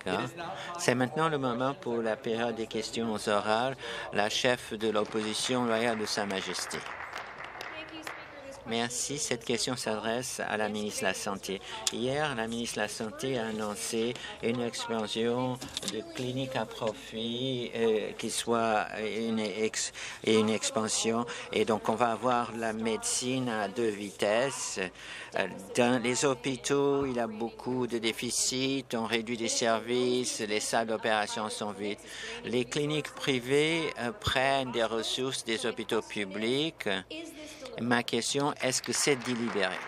Speaker. C'est maintenant le moment pour la période des questions orales. La chef de l'opposition loyale de Sa Majesté. Merci. Cette question s'adresse à la ministre de la Santé. Hier, la ministre de la Santé a annoncé une expansion de cliniques à profit qui soit une expansion. Et donc, on va avoir la médecine à deux vitesses. Dans les hôpitaux, il y a beaucoup de déficits. On réduit des services. Les salles d'opération sont vides. Les cliniques privées prennent des ressources des hôpitaux publics. Ma question, est-ce que c'est délibéré?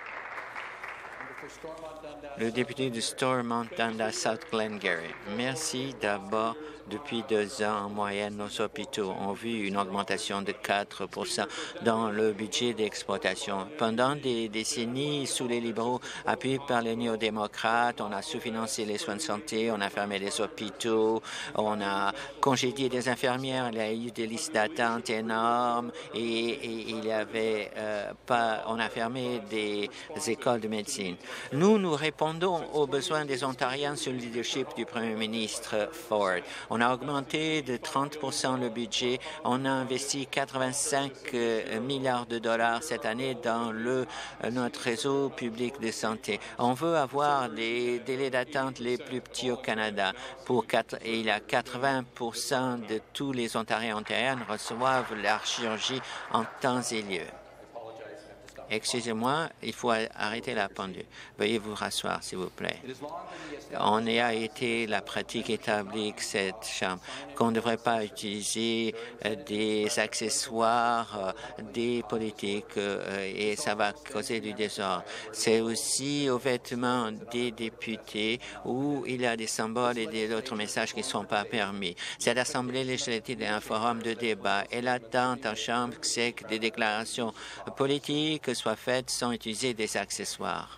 Le député de Stormont, Dundas, South Glengarry. Merci. D'abord, depuis 2 ans, en moyenne, nos hôpitaux ont vu une augmentation de 4 dans le budget d'exploitation. Pendant des décennies, sous les libéraux, appuyés par les néo-démocrates, on a sous-financé les soins de santé, on a fermé les hôpitaux, on a congédié des infirmières, il y a eu des listes d'attente énormes et il y avait on a fermé des écoles de médecine. Nous répondons aux besoins des Ontariens sous le leadership du Premier ministre Ford. On a augmenté de 30 le budget. On a investi 85 milliards de dollars cette année dans notre réseau public de santé. On veut avoir des délais d'attente les plus petits au Canada. Et il y a 80 de tous les Ontariens ontariennes reçoivent leur chirurgie en temps et lieu. Excusez-moi, il faut arrêter la pendule. Veuillez vous rasseoir, s'il vous plaît. On a été la pratique établie que cette Chambre qu'on ne devrait pas utiliser des accessoires des politiques et ça va causer du désordre. C'est aussi aux vêtements des députés où il y a des symboles et d'autres messages qui ne sont pas permis. Cette Assemblée législative est un forum de débat et l'attente en Chambre, c'est que des déclarations politiques soient faites sans utiliser des accessoires.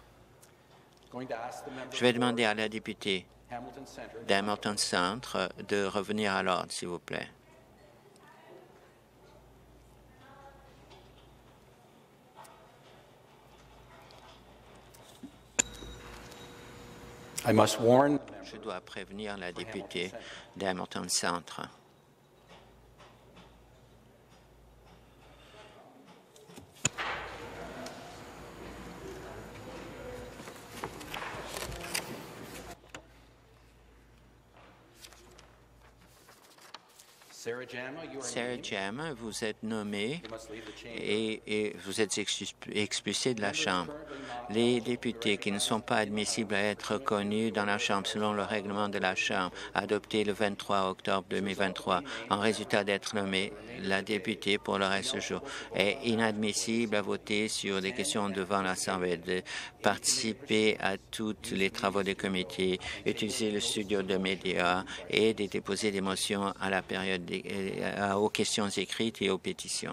Je vais demander à la députée d'Hamilton Centre de revenir à l'ordre, s'il vous plaît. Je dois prévenir la députée d'Hamilton Centre. Sarah Jama, vous êtes nommée et vous êtes expulsée de la Chambre. Les députés qui ne sont pas admissibles à être reconnus dans la Chambre selon le règlement de la Chambre adopté le 23 octobre 2023 en résultat d'être nommée, la députée pour le reste du jour est inadmissible à voter sur des questions devant l'Assemblée, de participer à tous les travaux des comités, utiliser le studio de médias et de déposer des motions à la période aux questions écrites et aux pétitions.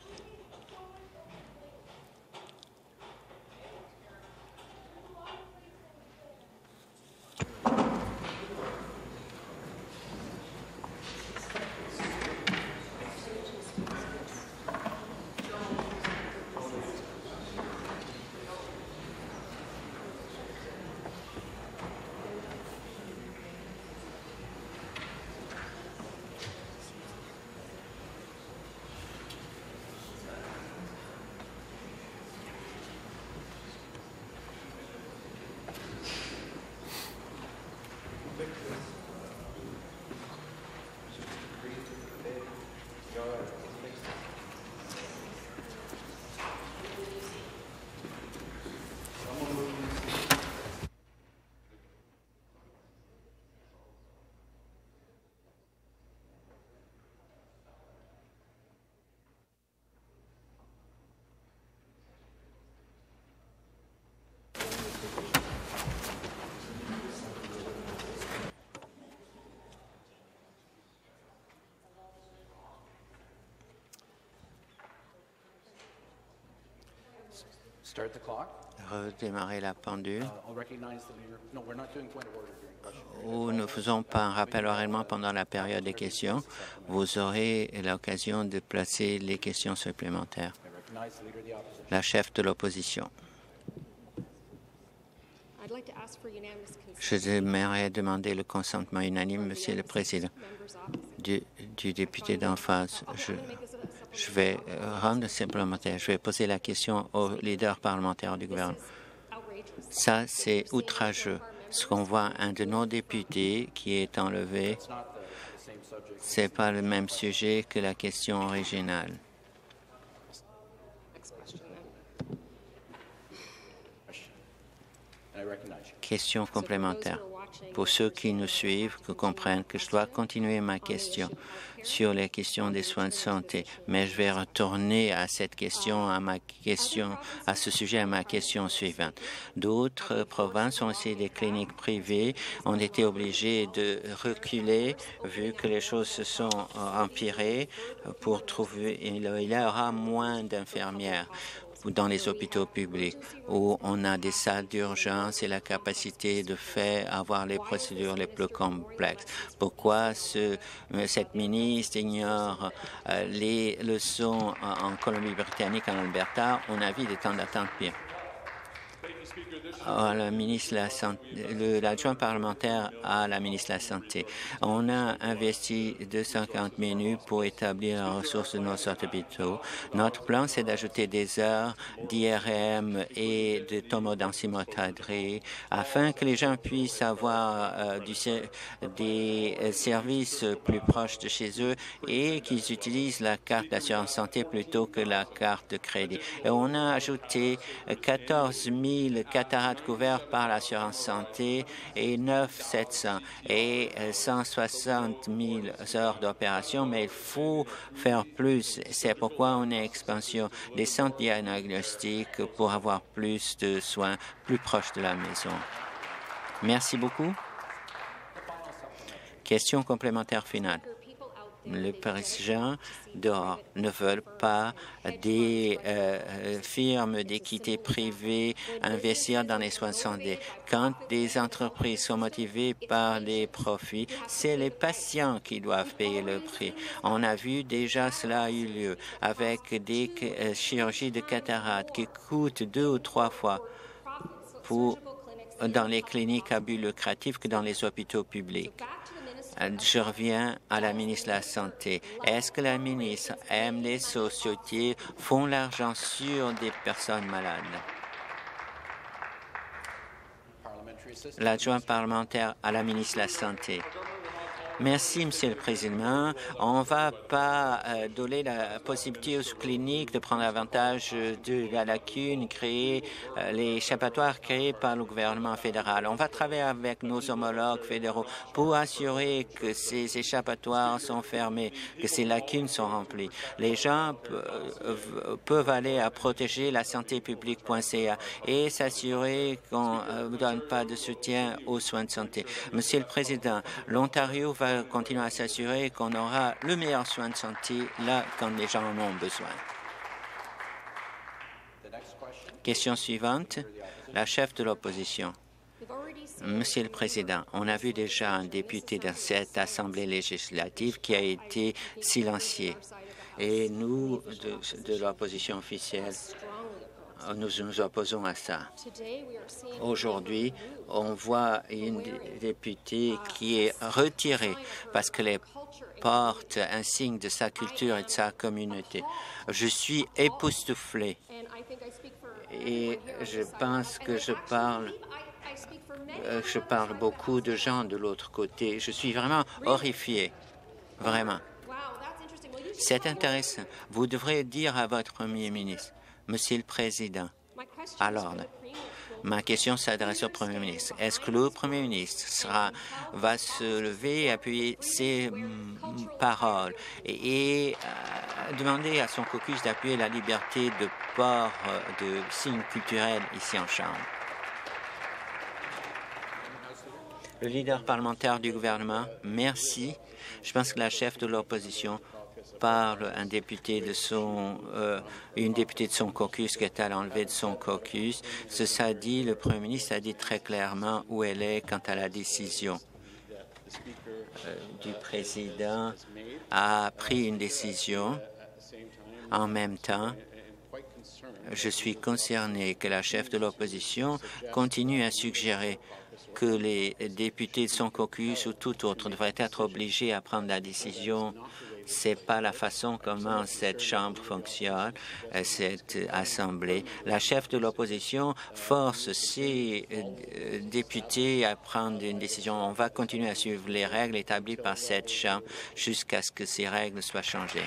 Redémarrer la pendule. Nous ne faisons pas un rappel au règlement pendant la période des questions. Vous aurez l'occasion de placer les questions supplémentaires. La chef de l'opposition. J'aimerais demander le consentement unanime, Monsieur le Président, du député d'en face. Je vais rendre supplémentaire. Je vais poser la question au leader parlementaire du gouvernement. Ça, c'est outrageux. Ce qu'on voit un de nos députés qui est enlevé, ce n'est pas le même sujet que la question originale. Question complémentaire. Pour ceux qui nous suivent, qui comprennent que je dois continuer ma question sur les questions des soins de santé, mais je vais retourner à cette question, à ce sujet, à ma question suivante. D'autres provinces ont aussi des cliniques privées, ont été obligées de reculer vu que les choses se sont empirées pour trouver, il y aura moins d'infirmières dans les hôpitaux publics où on a des salles d'urgence et la capacité de avoir les procédures les plus complexes. Pourquoi cette ministre ignore les leçons en Colombie-Britannique, en Alberta? On a vu des temps d'attente pires. La ministre de la Santé, l'adjoint parlementaire à la ministre de la Santé. On a investi 250 minutes pour établir la ressource de nos hôpitaux. Notre plan, c'est d'ajouter des heures d'IRM et de tomodensimométrie afin que les gens puissent avoir des services plus proches de chez eux et qu'ils utilisent la carte d'assurance santé plutôt que la carte de crédit. Et on a ajouté 14 000 cataractes couverts par l'assurance santé et 9 700 et 160 000 heures d'opération, mais il faut faire plus. C'est pourquoi on a expansion des centres diagnostiques pour avoir plus de soins plus proches de la maison. Merci beaucoup. Question complémentaire finale. Les présidents dehors ne veulent pas des firmes d'équité privée investir dans les soins de santé. Quand des entreprises sont motivées par les profits, c'est les patients qui doivent payer le prix. On a vu déjà cela a eu lieu avec des chirurgies de cataracte qui coûtent 2 ou 3 fois dans les cliniques à but lucratif que dans les hôpitaux publics. Je reviens à la ministre de la Santé. Est-ce que la ministre aime les sociétés, font l'argent sur des personnes malades? L'adjoint parlementaire à la ministre de la Santé. Merci, Monsieur le Président. On ne va pas donner la possibilité aux cliniques de prendre avantage de la lacune créée, les échappatoires créés par le gouvernement fédéral. On va travailler avec nos homologues fédéraux pour assurer que ces échappatoires sont fermés, que ces lacunes sont remplies. Les gens peuvent aller à protégerlasantépublique.ca et s'assurer qu'on ne donne pas de soutien aux soins de santé. Monsieur le Président, l'Ontario va continuer à s'assurer qu'on aura le meilleur soin de santé là quand les gens en ont besoin. Question suivante, la chef de l'opposition. Monsieur le Président, on a vu déjà un député dans cette Assemblée législative qui a été silencié. Et nous, de l'opposition officielle, nous nous opposons à ça. Aujourd'hui, on voit une députée qui est retirée parce qu'elle porte un signe de sa culture et de sa communauté. Je suis époustouflé et je pense que je parle beaucoup de gens de l'autre côté. Je suis vraiment horrifié, vraiment. C'est intéressant. Vous devrez dire à votre Premier ministre, Monsieur le Président, alors, ma question s'adresse au Premier ministre. Est-ce que le Premier ministre va se lever et appuyer ses paroles et demander à son caucus d'appuyer la liberté de port de signes culturels ici en Chambre? Le leader parlementaire du gouvernement, merci. Je pense que la chef de l'opposition parle une députée de son caucus qui est à l'enlever de son caucus. Cela dit, le Premier ministre a dit très clairement où elle est quant à la décision du président a pris une décision en même temps Je suis concerné que la chef de l'opposition continue à suggérer que les députés de son caucus ou tout autre devraient être obligés à prendre la décision. Ce n'est pas la façon comment cette Chambre fonctionne, cette Assemblée. La chef de l'opposition force ses députés à prendre une décision. On va continuer à suivre les règles établies par cette Chambre jusqu'à ce que ces règles soient changées.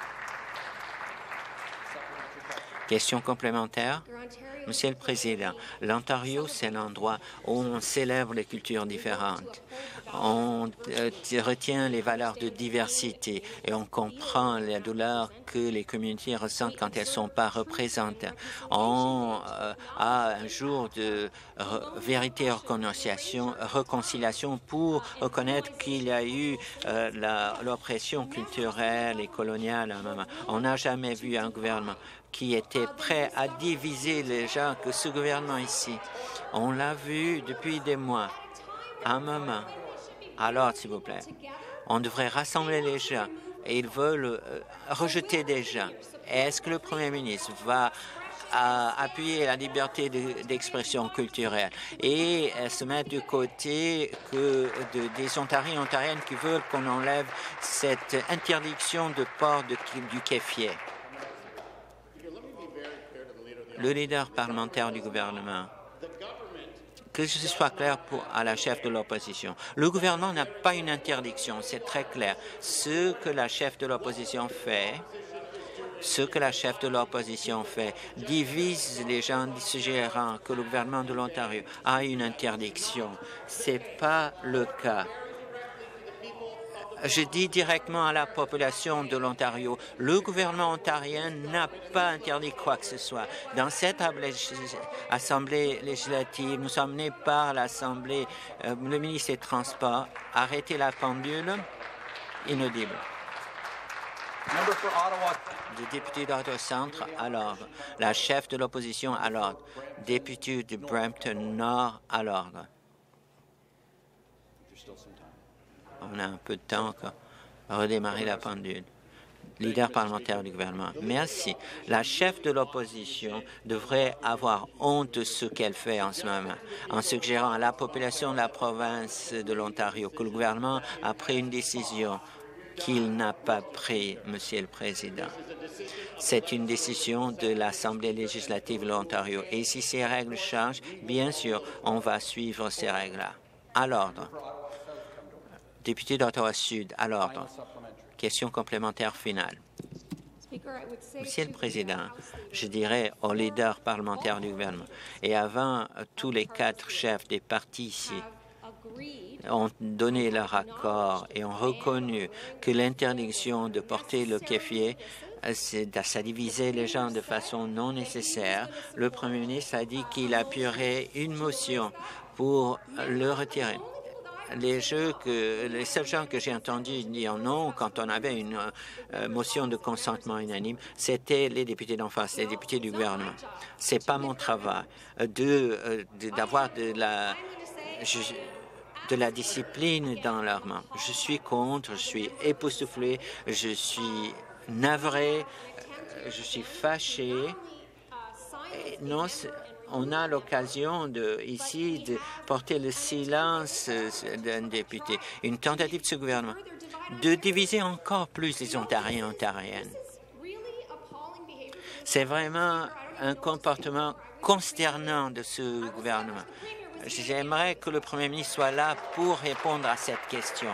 Question complémentaire? Monsieur le Président, l'Ontario, c'est l'endroit où on célèbre les cultures différentes. On retient les valeurs de diversité et on comprend la douleur que les communautés ressentent quand elles ne sont pas représentées. On a un jour de vérité et réconciliation pour reconnaître qu'il y a eu l'oppression culturelle et coloniale à un moment. On n'a jamais vu un gouvernement qui était prêt à diviser les gens que ce gouvernement ici. On l'a vu depuis des mois. Un moment. Alors, s'il vous plaît, on devrait rassembler les gens et ils veulent rejeter des gens. Est-ce que le Premier ministre va appuyer la liberté d'expression culturelle et se mettre du côté des Ontariens et Ontariennes qui veulent qu'on enlève cette interdiction de port du kéfier? Le leader parlementaire du gouvernement, que ce soit clair à la chef de l'opposition. Le gouvernement n'a pas une interdiction, c'est très clair. Ce que la chef de l'opposition fait, divise les gens suggérant que le gouvernement de l'Ontario a une interdiction. Ce n'est pas le cas. Je dis directement à la population de l'Ontario, le gouvernement ontarien n'a pas interdit quoi que ce soit. Dans cette Assemblée législative, nous sommes menés par l'Assemblée, le ministre des Transports. Arrêtez la pendule. Inaudible. Le député d'Ottawa-Centre à l'ordre. La chef de l'opposition à l'ordre. Député de Brampton-Nord à l'ordre. On a un peu de temps encore. Redémarrer la pendule. Leader parlementaire du gouvernement. Merci. La chef de l'opposition devrait avoir honte de ce qu'elle fait en ce moment, en suggérant à la population de la province de l'Ontario que le gouvernement a pris une décision qu'il n'a pas prise, Monsieur le Président. C'est une décision de l'Assemblée législative de l'Ontario. Et si ces règles changent, bien sûr, on va suivre ces règles-là. À l'ordre. Député d'Ottawa-Sud, à l'ordre. Question complémentaire finale. Monsieur le Président, je dirais aux leaders parlementaires du gouvernement et avant tous les 4 chefs des partis ici ont donné leur accord et ont reconnu que l'interdiction de porter le kéfier, ça divisait les gens de façon non nécessaire. Le Premier ministre a dit qu'il appuierait une motion pour le retirer. Les seuls gens que j'ai entendus dire non quand on avait une motion de consentement unanime, c'était les députés d'en face, les députés du gouvernement. C'est pas mon travail d'avoir de la discipline dans leurs mains. Je suis contre, je suis époustouflé, je suis navré, je suis fâché. Et non, on a l'occasion ici de porter le silence d'un député. Une tentative de ce gouvernement de diviser encore plus les Ontariens et Ontariennes. C'est vraiment un comportement consternant de ce gouvernement. J'aimerais que le Premier ministre soit là pour répondre à cette question.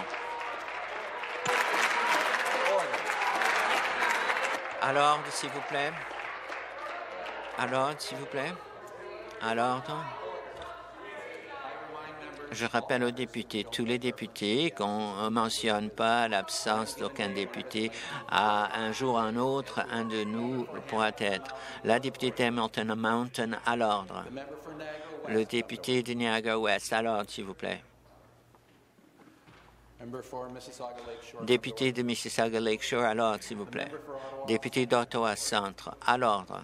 À l'ordre, s'il vous plaît. À l'ordre, s'il vous plaît. À l'ordre. Je rappelle aux députés, tous les députés, qu'on ne mentionne pas l'absence d'aucun député. À un jour ou un autre, un de nous pourra être. La députée d'Hamilton Mountain, à l'ordre. Le député de Niagara-Ouest, à l'ordre, s'il vous plaît. Député de Mississauga-Lakeshore, à l'ordre, s'il vous plaît. Député d'Ottawa-Centre, à l'ordre.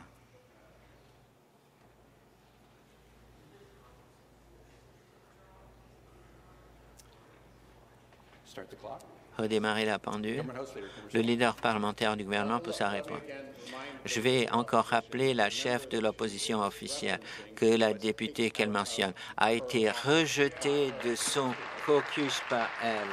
Redémarrer la pendule. Le leader parlementaire du gouvernement pour sa réponse. Je vais encore rappeler la chef de l'opposition officielle que la députée qu'elle mentionne a été rejetée de son caucus par elle.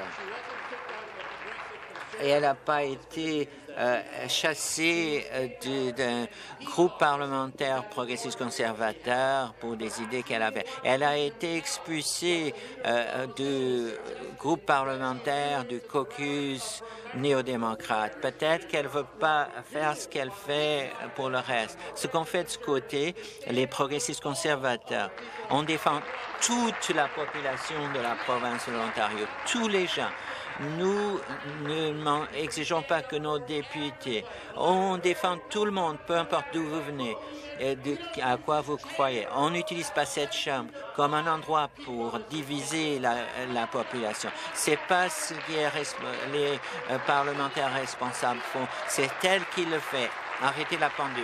Et elle n'a pas été chassée d'un groupe parlementaire progressiste conservateur pour des idées qu'elle avait. Elle a été expulsée du groupe parlementaire du caucus néo-démocrate. Peut-être qu'elle ne veut pas faire ce qu'elle fait pour le reste. Ce qu'on fait de ce côté, les progressistes conservateurs, on défend toute la population de la province de l'Ontario, tous les gens. Nous n'exigeons pas que nos députés, on défend tout le monde, peu importe d'où vous venez, et à quoi vous croyez. On n'utilise pas cette Chambre comme un endroit pour diviser la population. C'est pas ce que les parlementaires responsables font, c'est elle qui le fait. Arrêtez la pendule.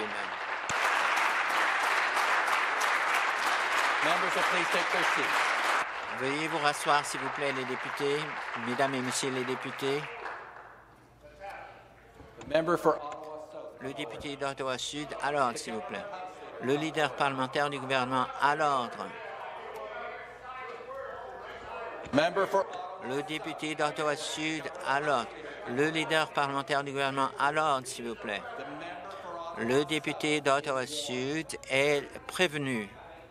Veuillez vous rasseoir, s'il vous plaît, les députés. Mesdames et messieurs les députés. Le député d'Ottawa Sud, à l'ordre, s'il vous plaît. Le leader parlementaire du gouvernement, à l'ordre. Le député d'Ottawa Sud, à l'ordre. Le leader parlementaire du gouvernement, à l'ordre, s'il vous plaît. Le député d'Ottawa Sud est prévenu.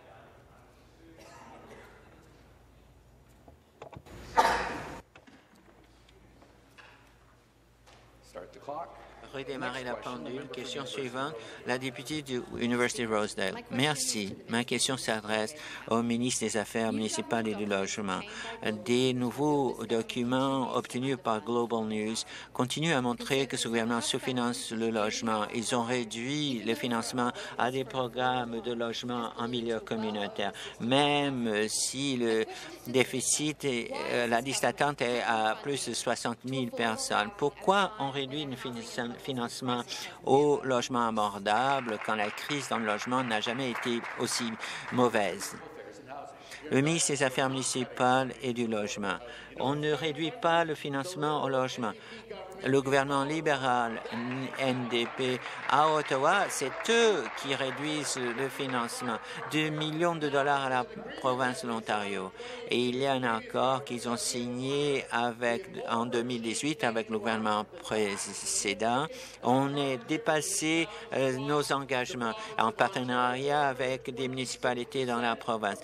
Redémarrer la pendule. Question suivante, la députée de University Rosedale. Merci. Ma question s'adresse au ministre des Affaires municipales et du Logement. Des nouveaux documents obtenus par Global News continuent à montrer que ce gouvernement sous-finance le logement. Ils ont réduit le financement à des programmes de logement en milieu communautaire. Même si le déficit, la liste d'attente est à plus de 60 000 personnes. Pourquoi on réduit le financement au logement abordable quand la crise dans le logement n'a jamais été aussi mauvaise? Le ministre des Affaires municipales et du Logement. On ne réduit pas le financement au logement. Le gouvernement libéral NDP à Ottawa, c'est eux qui réduisent le financement. 2 millions de dollars à la province de l'Ontario. Et il y a un accord qu'ils ont signé en 2018 avec le gouvernement précédent. On est dépassé nos engagements en partenariat avec des municipalités dans la province.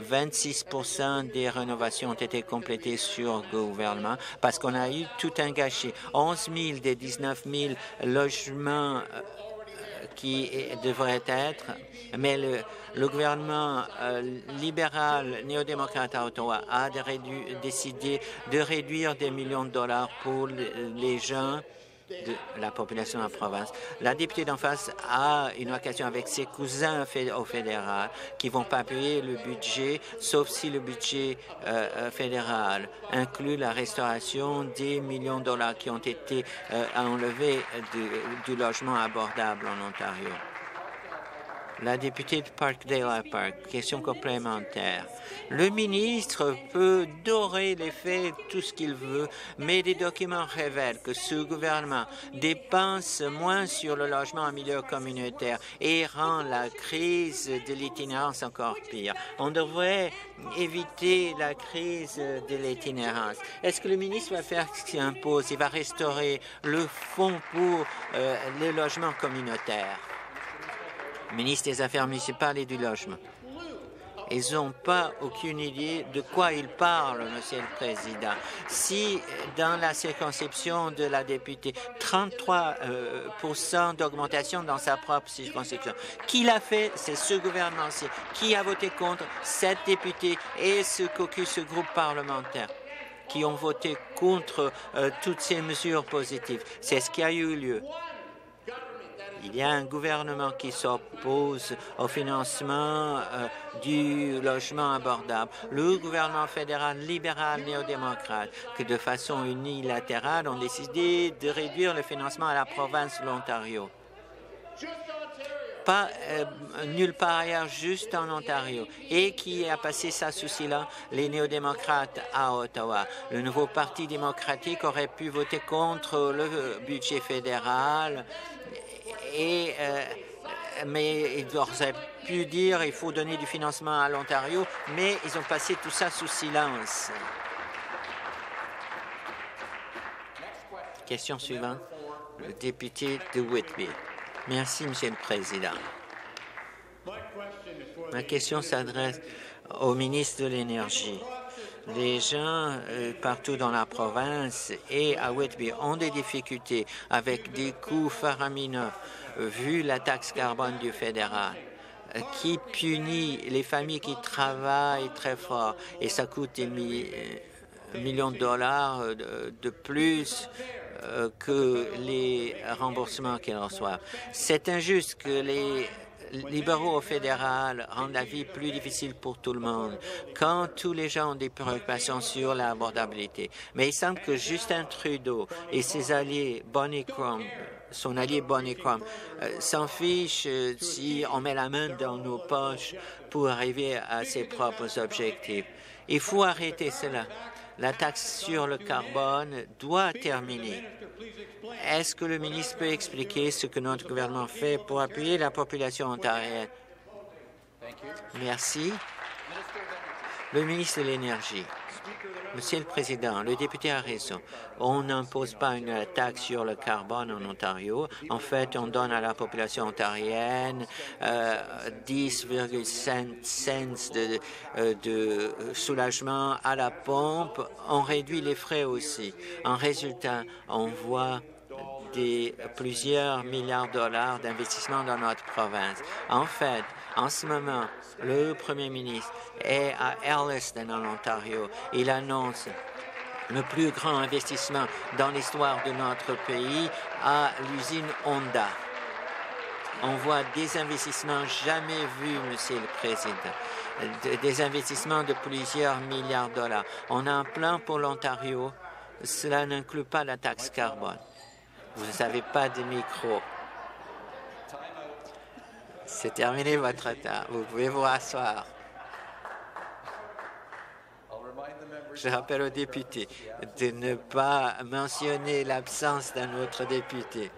26% des rénovations ont été complétées sur le gouvernement parce qu'on a eu tout un gâchis. 11 000 des 19 000 logements qui devraient être, mais le gouvernement libéral néo-démocrate à Ottawa a décidé de réduire des millions de dollars pour les gens de la population de la province. La députée d'en face a une occasion avec ses cousins au fédéral qui ne vont pas payer le budget, sauf si le budget fédéral inclut la restauration des millions de dollars qui ont été enlevés du logement abordable en Ontario. La députée de Parkdale Park, question complémentaire. Le ministre peut dorer les faits, tout ce qu'il veut, mais des documents révèlent que ce gouvernement dépense moins sur le logement en milieu communautaire et rend la crise de l'itinérance encore pire. On devrait éviter la crise de l'itinérance. Est-ce que le ministre va faire ce qu'il impose? Il va restaurer le fonds pour les logements communautaires. Ministre des Affaires municipales et du Logement. Ils n'ont pas aucune idée de quoi ils parlent, Monsieur le Président. Si, dans la circonscription de la députée, 33% d'augmentation dans sa propre circonscription, qui l'a fait? C'est ce gouvernement-ci. Qui a voté contre? Cette députée et ce caucus, ce groupe parlementaire qui ont voté contre toutes ces mesures positives. C'est ce qui a eu lieu. Il y a un gouvernement qui s'oppose au financement du logement abordable. Le gouvernement fédéral libéral néo-démocrate, que de façon unilatérale, ont décidé de réduire le financement à la province de l'Ontario. pas nulle part ailleurs, juste en Ontario. Et qui a passé ça sous silence? Les néo-démocrates à Ottawa. Le nouveau Parti démocratique aurait pu voter contre le budget fédéral mais ils auraient pu dire qu'il faut donner du financement à l'Ontario, mais ils ont passé tout ça sous silence. Question suivante, le député de Whitby. Merci, Monsieur le Président. Ma question s'adresse au ministre de l'Énergie. Les gens partout dans la province et à Whitby ont des difficultés avec des coûts faramineux vu la taxe carbone du fédéral qui punit les familles qui travaillent très fort et ça coûte des millions de dollars de plus que les remboursements qu'ils reçoivent. C'est injuste que les libéraux au fédéral rendent la vie plus difficile pour tout le monde quand tous les gens ont des préoccupations sur l'abordabilité. Mais il semble que Justin Trudeau et ses alliés son allié Bonnie Crum, s'en fichent si on met la main dans nos poches pour arriver à ses propres objectifs. Il faut arrêter cela. La taxe sur le carbone doit terminer. Est-ce que le ministre peut expliquer ce que notre gouvernement fait pour appuyer la population ontarienne? Merci. Le ministre de l'Énergie. Monsieur le Président, le député a raison. On n'impose pas une taxe sur le carbone en Ontario. En fait, on donne à la population ontarienne 10,5 cents de soulagement à la pompe. On réduit les frais aussi. En résultat, on voit plusieurs milliards de dollars d'investissement dans notre province. En fait, en ce moment, le premier ministre est à Elliston, en Ontario. Il annonce le plus grand investissement dans l'histoire de notre pays à l'usine Honda. On voit des investissements jamais vus, Monsieur le Président, des investissements de plusieurs milliards de dollars. On a un plan pour l'Ontario. Cela n'inclut pas la taxe carbone. Vous n'avez pas de micro. C'est terminé votre temps. Vous pouvez vous rasseoir. Je rappelle aux députés de ne pas mentionner l'absence d'un autre député.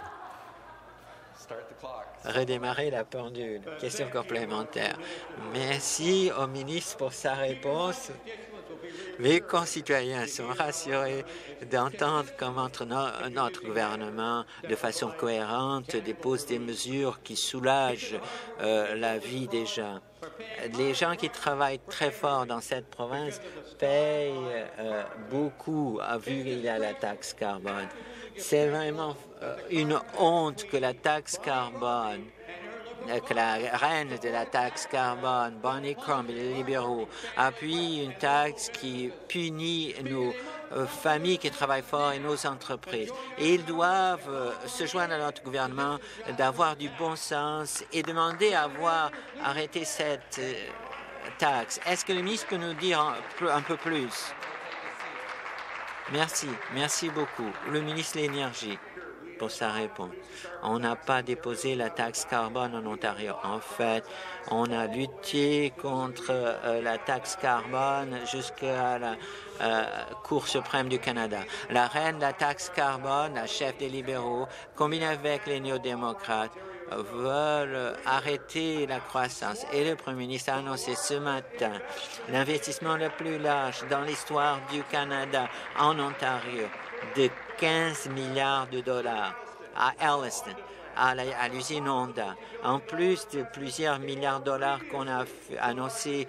Redémarrer la pendule. Question complémentaire. Merci au ministre pour sa réponse. Les concitoyens sont rassurés d'entendre comment notre gouvernement, de façon cohérente, dépose des mesures qui soulagent la vie des gens. Les gens qui travaillent très fort dans cette province payent beaucoup, vu qu'il y a la taxe carbone. C'est vraiment une honte que la taxe carbone que la reine de la taxe carbone, Bonnie Crum et les libéraux, appuient une taxe qui punit nos familles qui travaillent fort et nos entreprises. Et ils doivent se joindre à notre gouvernement d'avoir du bon sens et demander à voir arrêter cette taxe. Est-ce que le ministre peut nous dire un peu plus? Merci. Merci beaucoup. Le ministre de l'Énergie pour sa réponse. On n'a pas déposé la taxe carbone en Ontario. En fait, on a lutté contre la taxe carbone jusqu'à la Cour suprême du Canada. La reine de la taxe carbone, la chef des libéraux, combinée avec les néo-démocrates, veulent arrêter la croissance. Et le Premier ministre a annoncé ce matin l'investissement le plus large dans l'histoire du Canada en Ontario de 15 milliards de dollars à Elliston, à l'usine Honda, en plus de plusieurs milliards de dollars qu'on a annoncés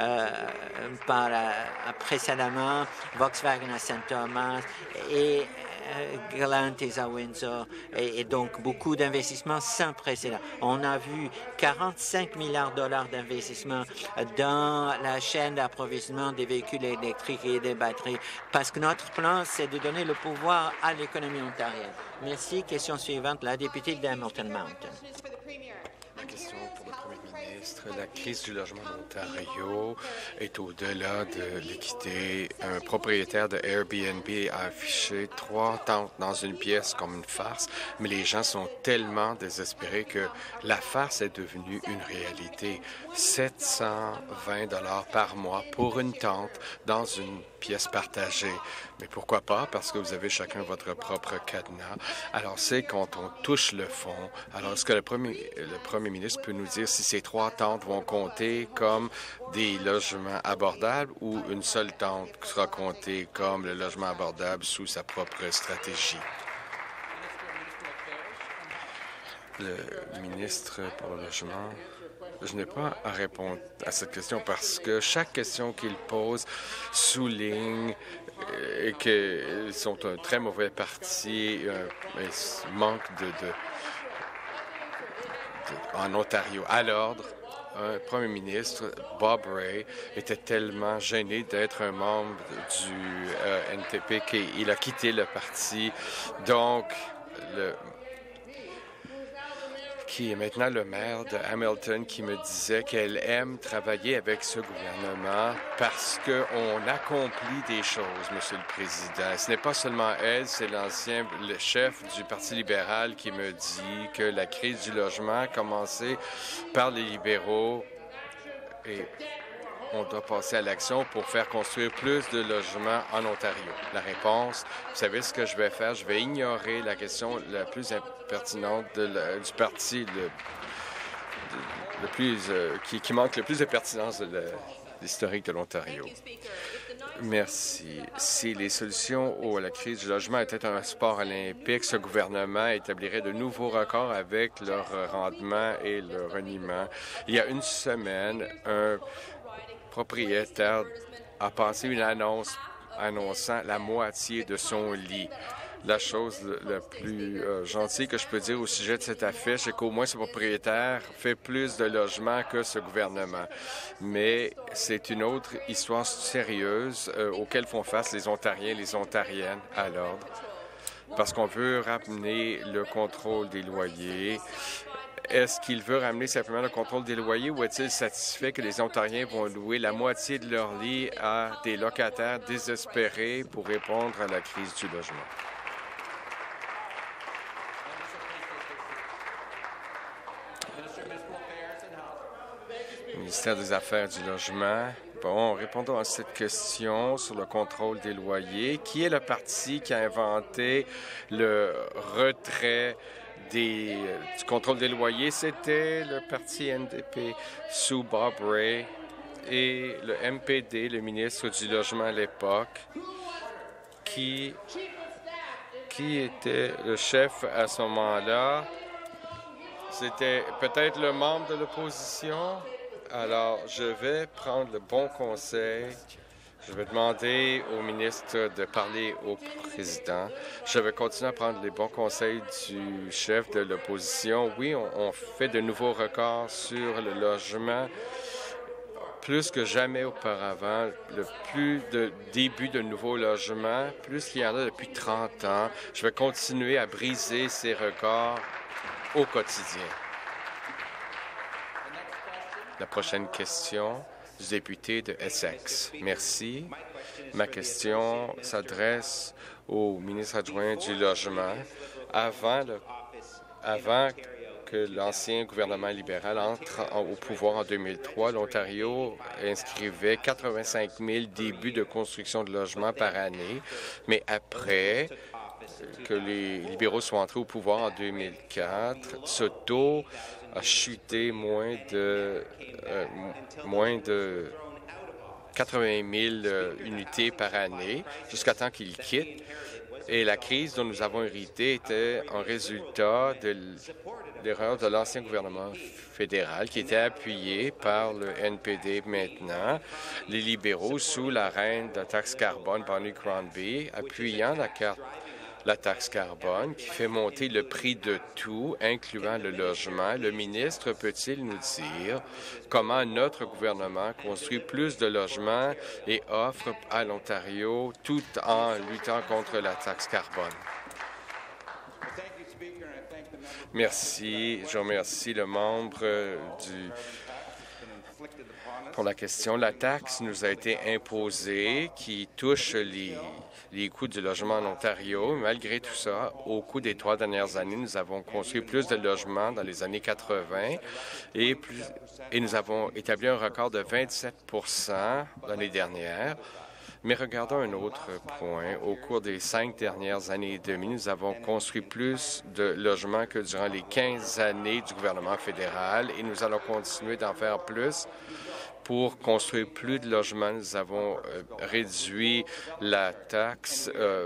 précédemment, Volkswagen à Saint Thomas et Glant et à Windsor, et donc beaucoup d'investissements sans précédent. On a vu 45 milliards de dollars d'investissements dans la chaîne d'approvisionnement des véhicules électriques et des batteries, parce que notre plan, c'est de donner le pouvoir à l'économie ontarienne. Merci. Question suivante, la députée d'Hamilton Mountain. La question pour le Premier ministre, la crise du logement en Ontario est au-delà de l'équité. Un propriétaire de Airbnb a affiché 3 tentes dans une pièce comme une farce, mais les gens sont tellement désespérés que la farce est devenue une réalité. 720 $ par mois pour une tente dans une pièce partagée. Mais pourquoi pas? Parce que vous avez chacun votre propre cadenas. Alors, c'est quand on touche le fond. Alors, est-ce que le premier ministre peut nous dire si ces 3 tentes vont compter comme des logements abordables ou une seule tente sera comptée comme le logement abordable sous sa propre stratégie? Le ministre pour le logement. Je n'ai pas à répondre à cette question parce que chaque question qu'il pose souligne qu'ils sont un très mauvais parti, manque en Ontario. À l'ordre, un premier ministre, Bob Rae, était tellement gêné d'être un membre du NTP qu'il a quitté le parti. Donc, qui est maintenant le maire de Hamilton, qui me disait qu'elle aime travailler avec ce gouvernement parce qu'on accomplit des choses, Monsieur le Président. Ce n'est pas seulement elle, c'est le chef du Parti libéral qui me dit que la crise du logement a commencé par les libéraux et on doit passer à l'action pour faire construire plus de logements en Ontario. La réponse, vous savez ce que je vais faire? Je vais ignorer la question la plus pertinente du parti qui manque le plus de pertinence de l'historique de l'Ontario. Merci. Si les solutions à la crise du logement étaient un sport olympique, ce gouvernement établirait de nouveaux records avec leur rendement et leur reniement. Il y a une semaine, un propriétaire a passé une annonce annonçant la moitié de son lit. La chose la plus gentille que je peux dire au sujet de cette affiche, c'est qu'au moins ce propriétaire fait plus de logements que ce gouvernement. Mais c'est une autre histoire sérieuse auquel font face les Ontariens et les Ontariennes à l'ordre, parce qu'on veut ramener le contrôle des loyers. Est-ce qu'il veut ramener simplement le contrôle des loyers ou est-il satisfait que les Ontariens vont louer la moitié de leur lit à des locataires désespérés pour répondre à la crise du logement? Ministère des Affaires du Logement. Bon, répondons à cette question sur le contrôle des loyers. Qui est le parti qui a inventé le retrait du contrôle des loyers? C'était le parti NDP sous Bob Rae et le MPD, le ministre du Logement à l'époque, qui était le chef à ce moment-là. C'était peut-être le membre de l'opposition. Alors, je vais prendre le bon conseil. Je vais demander au ministre de parler au président. Je vais continuer à prendre les bons conseils du chef de l'opposition. Oui, on fait de nouveaux records sur le logement. Plus que jamais auparavant, le plus de début de nouveaux logements, plus qu'il y en a depuis 30 ans. Je vais continuer à briser ces records au quotidien. La prochaine question du député de Essex. Merci. Ma question s'adresse au ministre adjoint du Logement. Avant que l'ancien gouvernement libéral entre au pouvoir en 2003, l'Ontario inscrivait 85 000 débuts de construction de logements par année. Mais après que les libéraux soient entrés au pouvoir en 2004, ce taux a chuté moins de 80 000 unités par année jusqu'à temps qu'il quitte. Et la crise dont nous avons hérité était un résultat de l'erreur de l'ancien gouvernement fédéral qui était appuyé par le NPD maintenant, les libéraux sous la reine de la taxe carbone, Bonnie Crombie, appuyant la taxe carbone qui fait monter le prix de tout, incluant le logement. Le ministre peut-il nous dire comment notre gouvernement construit plus de logements et offre à l'Ontario tout en luttant contre la taxe carbone? Merci. Je remercie le membre du pour la question. La taxe nous a été imposée qui touche les coûts du logement en Ontario. Malgré tout ça, au cours des 3 dernières années, nous avons construit plus de logements dans les années 80 et nous avons établi un record de 27 l'année dernière. Mais regardons un autre point. Au cours des 5 dernières années et demie, nous avons construit plus de logements que durant les 15 années du gouvernement fédéral et nous allons continuer d'en faire plus pour construire plus de logements. Nous avons réduit la taxe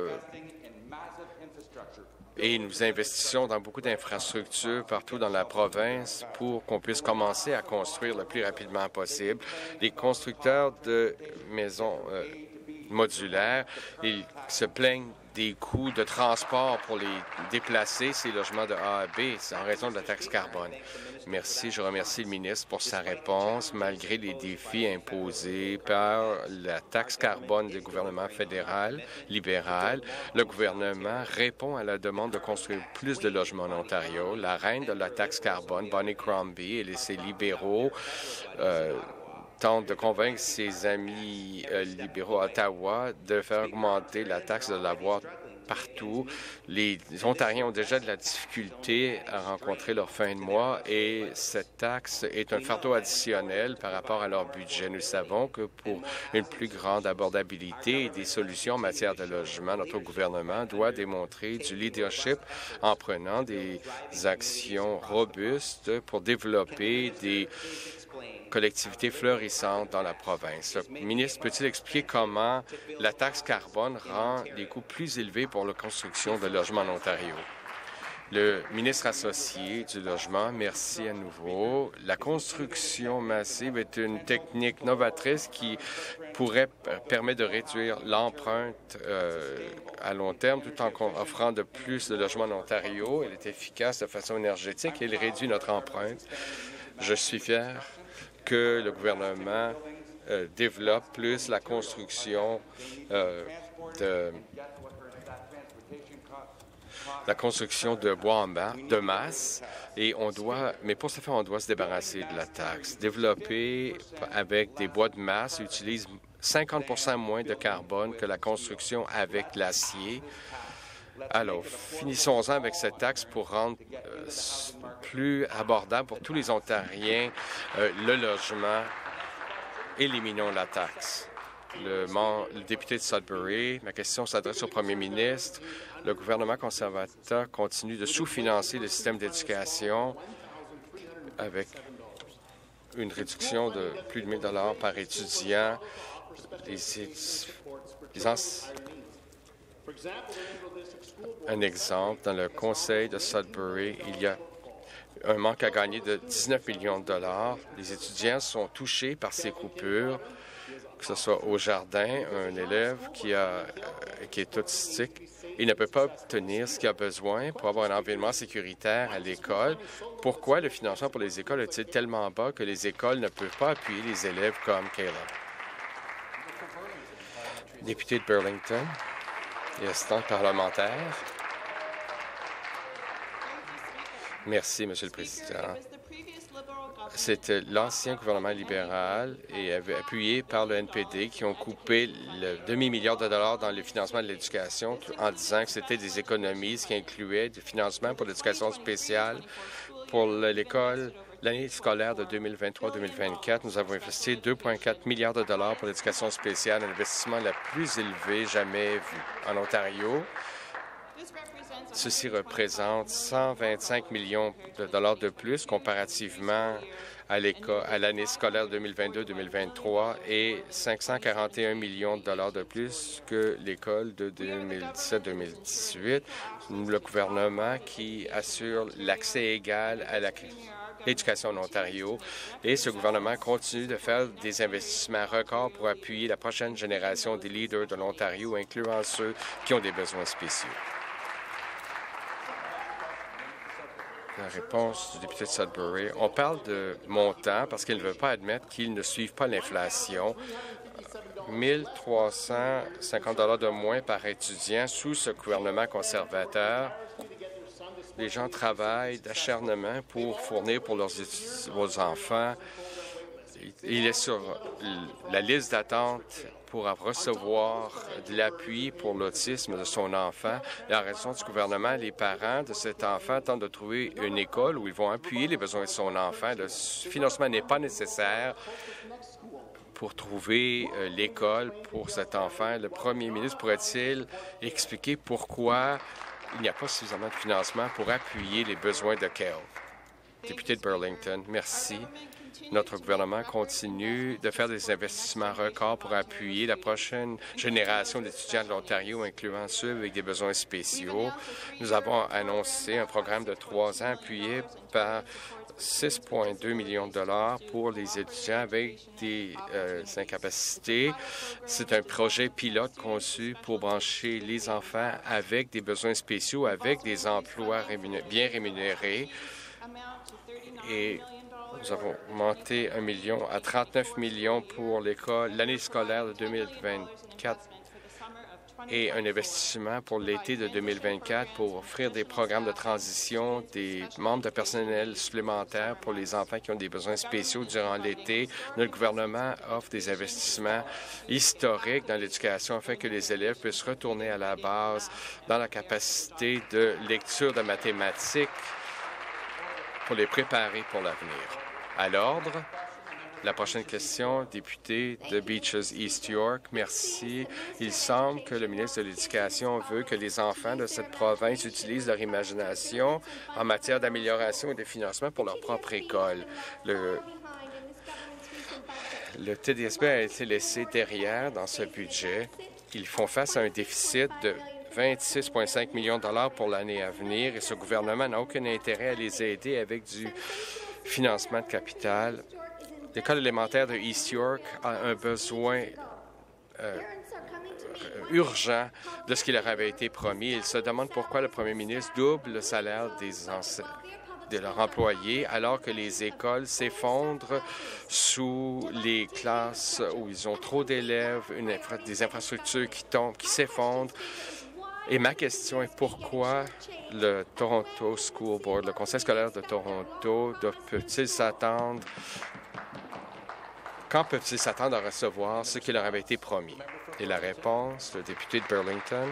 et nous investissons dans beaucoup d'infrastructures partout dans la province pour qu'on puisse commencer à construire le plus rapidement possible. Les constructeurs de maisons modulaires, ils se plaignent des coûts de transport pour les déplacer, ces logements de A à B, c'est en raison de la taxe carbone. Merci. Je remercie le ministre pour sa réponse. Malgré les défis imposés par la taxe carbone du gouvernement fédéral libéral, le gouvernement répond à la demande de construire plus de logements en Ontario. La reine de la taxe carbone, Bonnie Crombie, et ses libéraux tente de convaincre ses amis libéraux à Ottawa de faire augmenter la taxe de l'avoir partout. Les Ontariens ont déjà de la difficulté à rencontrer leur fin de mois et cette taxe est un fardeau additionnel par rapport à leur budget. Nous savons que pour une plus grande abordabilité et des solutions en matière de logement, notre gouvernement doit démontrer du leadership en prenant des actions robustes pour développer des collectivités florissantes dans la province. Le ministre peut-il expliquer comment la taxe carbone rend les coûts plus élevés pour la construction de logements en Ontario? Le ministre associé du logement, merci à nouveau. La construction massive est une technique novatrice qui pourrait permettre de réduire l'empreinte à long terme tout en offrant de plus de logements en Ontario. Elle est efficace de façon énergétique et elle réduit notre empreinte. Je suis fier que le gouvernement développe plus la construction de bois de masse et mais pour ce faire, on doit se débarrasser de la taxe. Développer avec des bois de masse utilise 50 moins de carbone que la construction avec l'acier. Alors, finissons-en avec cette taxe pour rendre plus abordable pour tous les Ontariens le logement. Éliminons la taxe. Le député de Sudbury, ma question s'adresse au premier ministre. Le gouvernement conservateur continue de sous-financer le système d'éducation avec une réduction de plus de 1 000 $ par étudiant. Un exemple, dans le conseil de Sudbury, il y a un manque à gagner de 19 millions de $. Les étudiants sont touchés par ces coupures, que ce soit au jardin, un élève qui est autistique. Il ne peut pas obtenir ce qu'il a besoin pour avoir un environnement sécuritaire à l'école. Pourquoi le financement pour les écoles est-il tellement bas que les écoles ne peuvent pas appuyer les élèves comme Kayla? Député de Burlington et assistant parlementaire. Merci, Monsieur le Président. C'était l'ancien gouvernement libéral et appuyé par le NPD qui ont coupé le demi-milliard de dollars dans le financement de l'éducation en disant que c'était des économies, ce qui incluait du financement pour l'éducation spéciale pour l'école. L'année scolaire de 2023-2024, nous avons investi 2,4 milliards de dollars pour l'éducation spéciale, l'investissement le plus élevé jamais vu en Ontario. Ceci représente 125 millions de dollars de plus comparativement à l'année scolaire 2022-2023 et 541 millions de dollars de plus que l'école de 2017-2018. Le gouvernement qui assure l'accès égal à l'éducation en Ontario et ce gouvernement continue de faire des investissements records pour appuyer la prochaine génération des leaders de l'Ontario, incluant ceux qui ont des besoins spéciaux. La réponse du député de Sudbury. On parle de montant parce qu'il ne veut pas admettre qu'ils ne suivent pas l'inflation. 1 350 $ de moins par étudiant sous ce gouvernement conservateur. Les gens travaillent d'acharnement pour fournir pour leurs enfants il est sur la liste d'attente pour recevoir de l'appui pour l'autisme de son enfant. Et en raison du gouvernement, les parents de cet enfant tentent de trouver une école où ils vont appuyer les besoins de son enfant. Le financement n'est pas nécessaire pour trouver l'école pour cet enfant. Le premier ministre pourrait-il expliquer pourquoi il n'y a pas suffisamment de financement pour appuyer les besoins de Kale? Député de Burlington, merci. Notre gouvernement continue de faire des investissements records pour appuyer la prochaine génération d'étudiants de l'Ontario, incluant ceux avec des besoins spéciaux. Nous avons annoncé un programme de 3 ans appuyé par 6,2 millions de dollars pour les étudiants avec des incapacités. C'est un projet pilote conçu pour brancher les enfants avec des besoins spéciaux, avec des emplois bien rémunérés. Et nous avons monté 1 million à 39 millions pour l'année scolaire de 2024 et un investissement pour l'été de 2024 pour offrir des programmes de transition, des membres de personnel supplémentaires pour les enfants qui ont des besoins spéciaux durant l'été. Notre gouvernement offre des investissements historiques dans l'éducation afin que les élèves puissent retourner à la base dans la capacité de lecture de mathématiques pour les préparer pour l'avenir. À l'ordre, la prochaine question, député de Beaches East York. Merci. Il semble que le ministre de l'Éducation veut que les enfants de cette province utilisent leur imagination en matière d'amélioration et de financement pour leur propre école. Le TDSP a été laissé derrière dans ce budget. Ils font face à un déficit de 26,5 millions de dollars pour l'année à venir et ce gouvernement n'a aucun intérêt à les aider avec du financement de capital. L'école élémentaire de East York a un besoin urgent de ce qui leur avait été promis. Ils se demandent pourquoi le premier ministre double le salaire de leurs employés alors que les écoles s'effondrent sous les classes où ils ont trop d'élèves, des infrastructures qui s'effondrent. Et ma question est pourquoi le Toronto School Board, le Conseil scolaire de Toronto, peut-il s'attendre Quand peuvent-ils s'attendre à recevoir ce qui leur avait été promis? Et la réponse, le député de Burlington.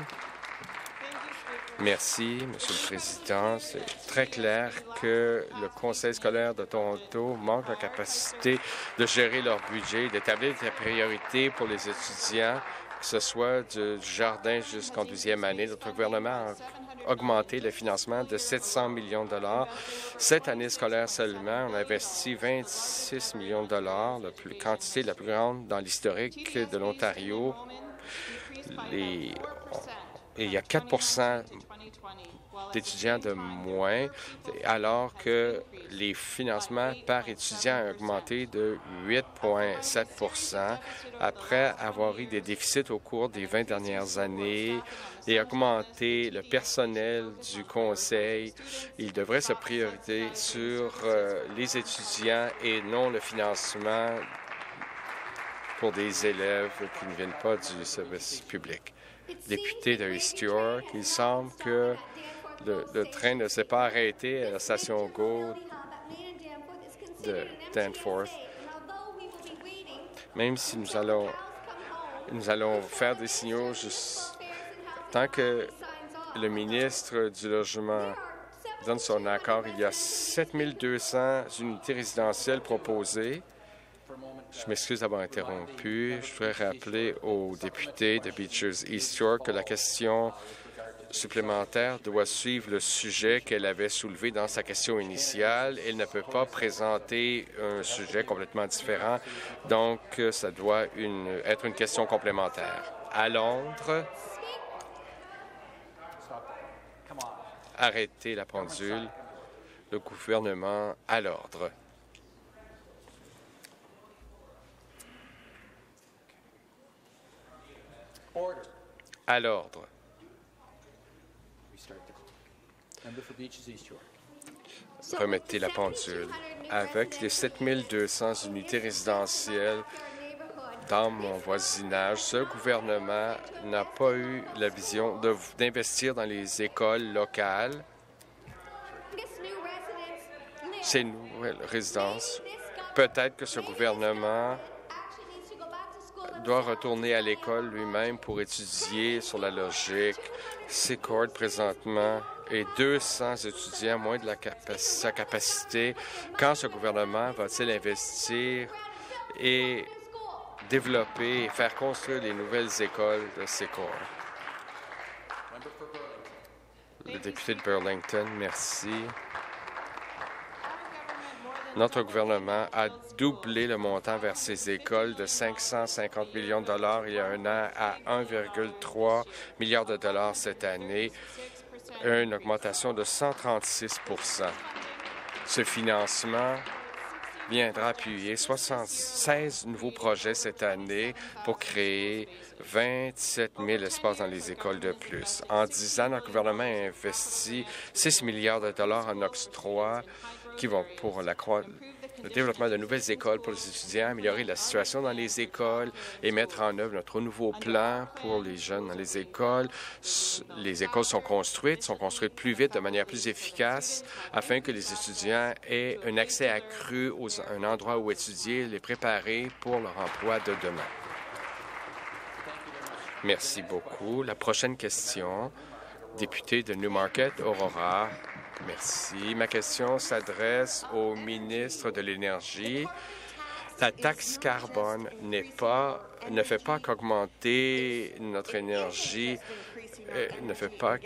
Merci, Monsieur le Président. C'est très clair que le Conseil scolaire de Toronto manque la capacité de gérer leur budget, d'établir des priorités pour les étudiants, que ce soit du jardin jusqu'en 12e année. Notre gouvernement a augmenté le financement de 700 millions de dollars. Cette année scolaire seulement, on a investi 26 millions de dollars, la quantité la plus grande dans l'historique de l'Ontario. Et il y a 4 d'étudiants de moins, alors que les financements par étudiant ont augmenté de 8,7 après avoir eu des déficits au cours des 20 dernières années et augmenter le personnel du Conseil. Il devrait se prioriser sur les étudiants et non le financement pour des élèves qui ne viennent pas du service public. Député de East York, il semble que le train ne s'est pas arrêté à la station GO de Danforth. Même si nous allons faire des signaux tant que le ministre du Logement donne son accord, il y a 7200 unités résidentielles proposées. Je m'excuse d'avoir interrompu. Je voudrais rappeler aux députés de Beaches East York que la question supplémentaire doit suivre le sujet qu'elle avait soulevé dans sa question initiale. Elle ne peut pas présenter un sujet complètement différent, donc ça doit être une question complémentaire. À Londres, arrêtez la pendule. Le gouvernement à l'ordre. À l'ordre. Remettez la pendule. Avec les 7200 unités résidentielles dans mon voisinage, ce gouvernement n'a pas eu la vision d'investir dans les écoles locales. Ces nouvelles résidences Peut-être que ce gouvernement doit retourner à l'école lui-même pour étudier sur la logique. Secord, présentement, et 200 étudiants, moins de sa capacité. Quand ce gouvernement va-t-il investir et développer et faire construire les nouvelles écoles de Secord? Le député de Burlington, merci. Notre gouvernement a doublé le montant vers ces écoles de 550 millions de dollars il y a un an à 1,3 milliard de dollars cette année, une augmentation de 136 %. Ce financement viendra appuyer 76 nouveaux projets cette année pour créer 27 000 espaces dans les écoles de plus. En 10 ans, notre gouvernement a investi 6 milliards de dollars en octroi qui vont pour le développement de nouvelles écoles pour les étudiants, améliorer la situation dans les écoles et mettre en œuvre notre nouveau plan pour les jeunes dans les écoles. Les écoles sont construites plus vite, de manière plus efficace, afin que les étudiants aient un accès accru à un endroit où étudier, les préparer pour leur emploi de demain. Merci beaucoup. La prochaine question, député de Newmarket, Aurora. Merci. Ma question s'adresse au ministre de l'Énergie. La taxe carbone ne fait pas qu'augmenter notre énergie, ne fait pas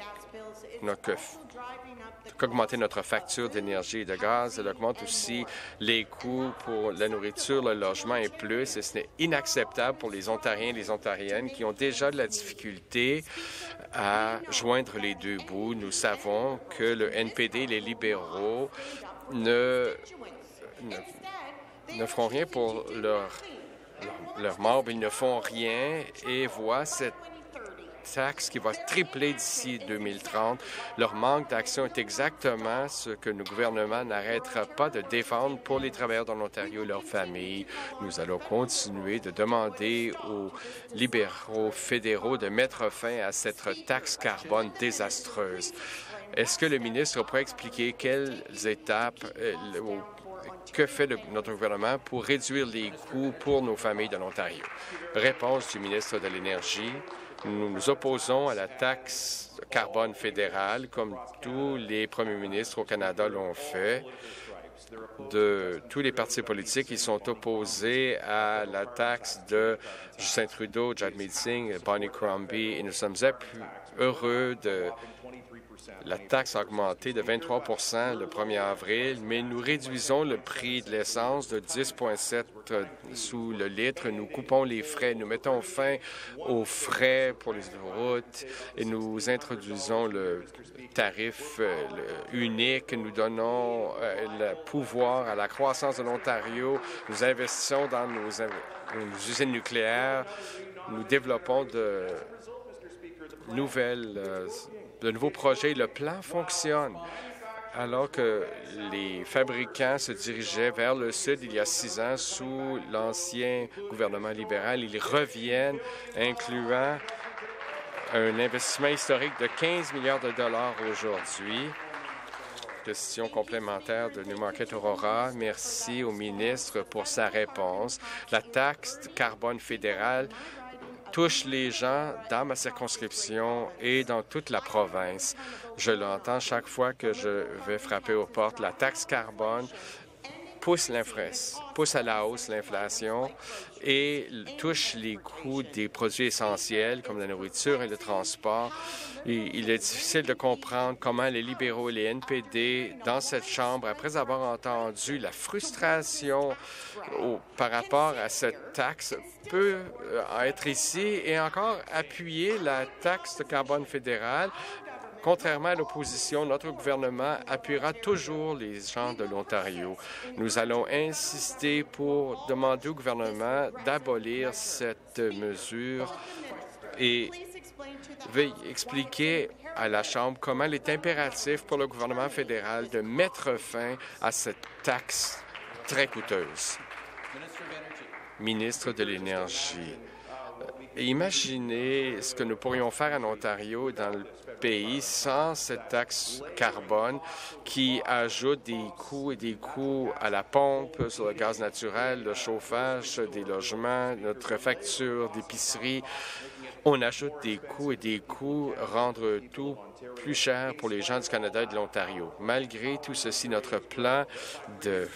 qu'augmenter notre facture d'énergie et de gaz. Elle augmente aussi les coûts pour la nourriture, le logement et plus. Et ce n'est inacceptable pour les Ontariens et les Ontariennes qui ont déjà de la difficulté à joindre les deux bouts. Nous savons que le NPD et les libéraux ne feront rien pour leurs membres. Ils ne font rien et voient cette taxe qui va tripler d'ici 2030. Leur manque d'action est exactement ce que le gouvernement n'arrêtera pas de défendre pour les travailleurs de l'Ontario et leurs familles. Nous allons continuer de demander aux libéraux fédéraux de mettre fin à cette taxe carbone désastreuse. Est-ce que le ministre pourrait expliquer quelles étapes que fait notre gouvernement pour réduire les coûts pour nos familles de l'Ontario? Réponse du ministre de l'Énergie. Nous nous opposons à la taxe carbone fédérale, comme tous les premiers ministres au Canada l'ont fait. De tous les partis politiques, ils sont opposés à la taxe de Justin Trudeau, Jagmeet Singh, Bonnie Crombie, et nous sommes heureux de la taxe a augmenté de 23 % le 1er avril, mais nous réduisons le prix de l'essence de 10,7 sous le litre. Nous coupons les frais. Nous mettons fin aux frais pour les autoroutes et nous introduisons le tarif unique. Nous donnons le pouvoir à la croissance de l'Ontario. Nous investissons dans nos usines nucléaires. Nous développons de nouveaux projets. Le plan fonctionne. Alors que les fabricants se dirigeaient vers le sud il y a 6 ans sous l'ancien gouvernement libéral, ils reviennent, incluant un investissement historique de 15 milliards de dollars aujourd'hui. Question complémentaire de Newmarket Aurora. Merci au ministre pour sa réponse. La taxe carbone fédérale touche les gens dans ma circonscription et dans toute la province. Je l'entends chaque fois que je vais frapper aux portes. La taxe carbone pousse à la hausse l'inflation et touche les coûts des produits essentiels comme la nourriture et le transport. Il est difficile de comprendre comment les libéraux et les NPD dans cette Chambre, après avoir entendu la frustration par rapport à cette taxe, peut être ici et encore appuyer la taxe de carbone fédérale. Contrairement à l'opposition, notre gouvernement appuiera toujours les gens de l'Ontario. Nous allons insister pour demander au gouvernement d'abolir cette mesure et veuillez expliquer à la Chambre comment il est impératif pour le gouvernement fédéral de mettre fin à cette taxe très coûteuse. Ministre de l'Énergie. Imaginez ce que nous pourrions faire en Ontario dans le pays sans cette taxe carbone qui ajoute des coûts à la pompe, sur le gaz naturel, le chauffage des logements, notre facture d'épicerie. On ajoute des coûts, rendre tout plus cher pour les gens du Canada et de l'Ontario. Malgré tout ceci, notre plan de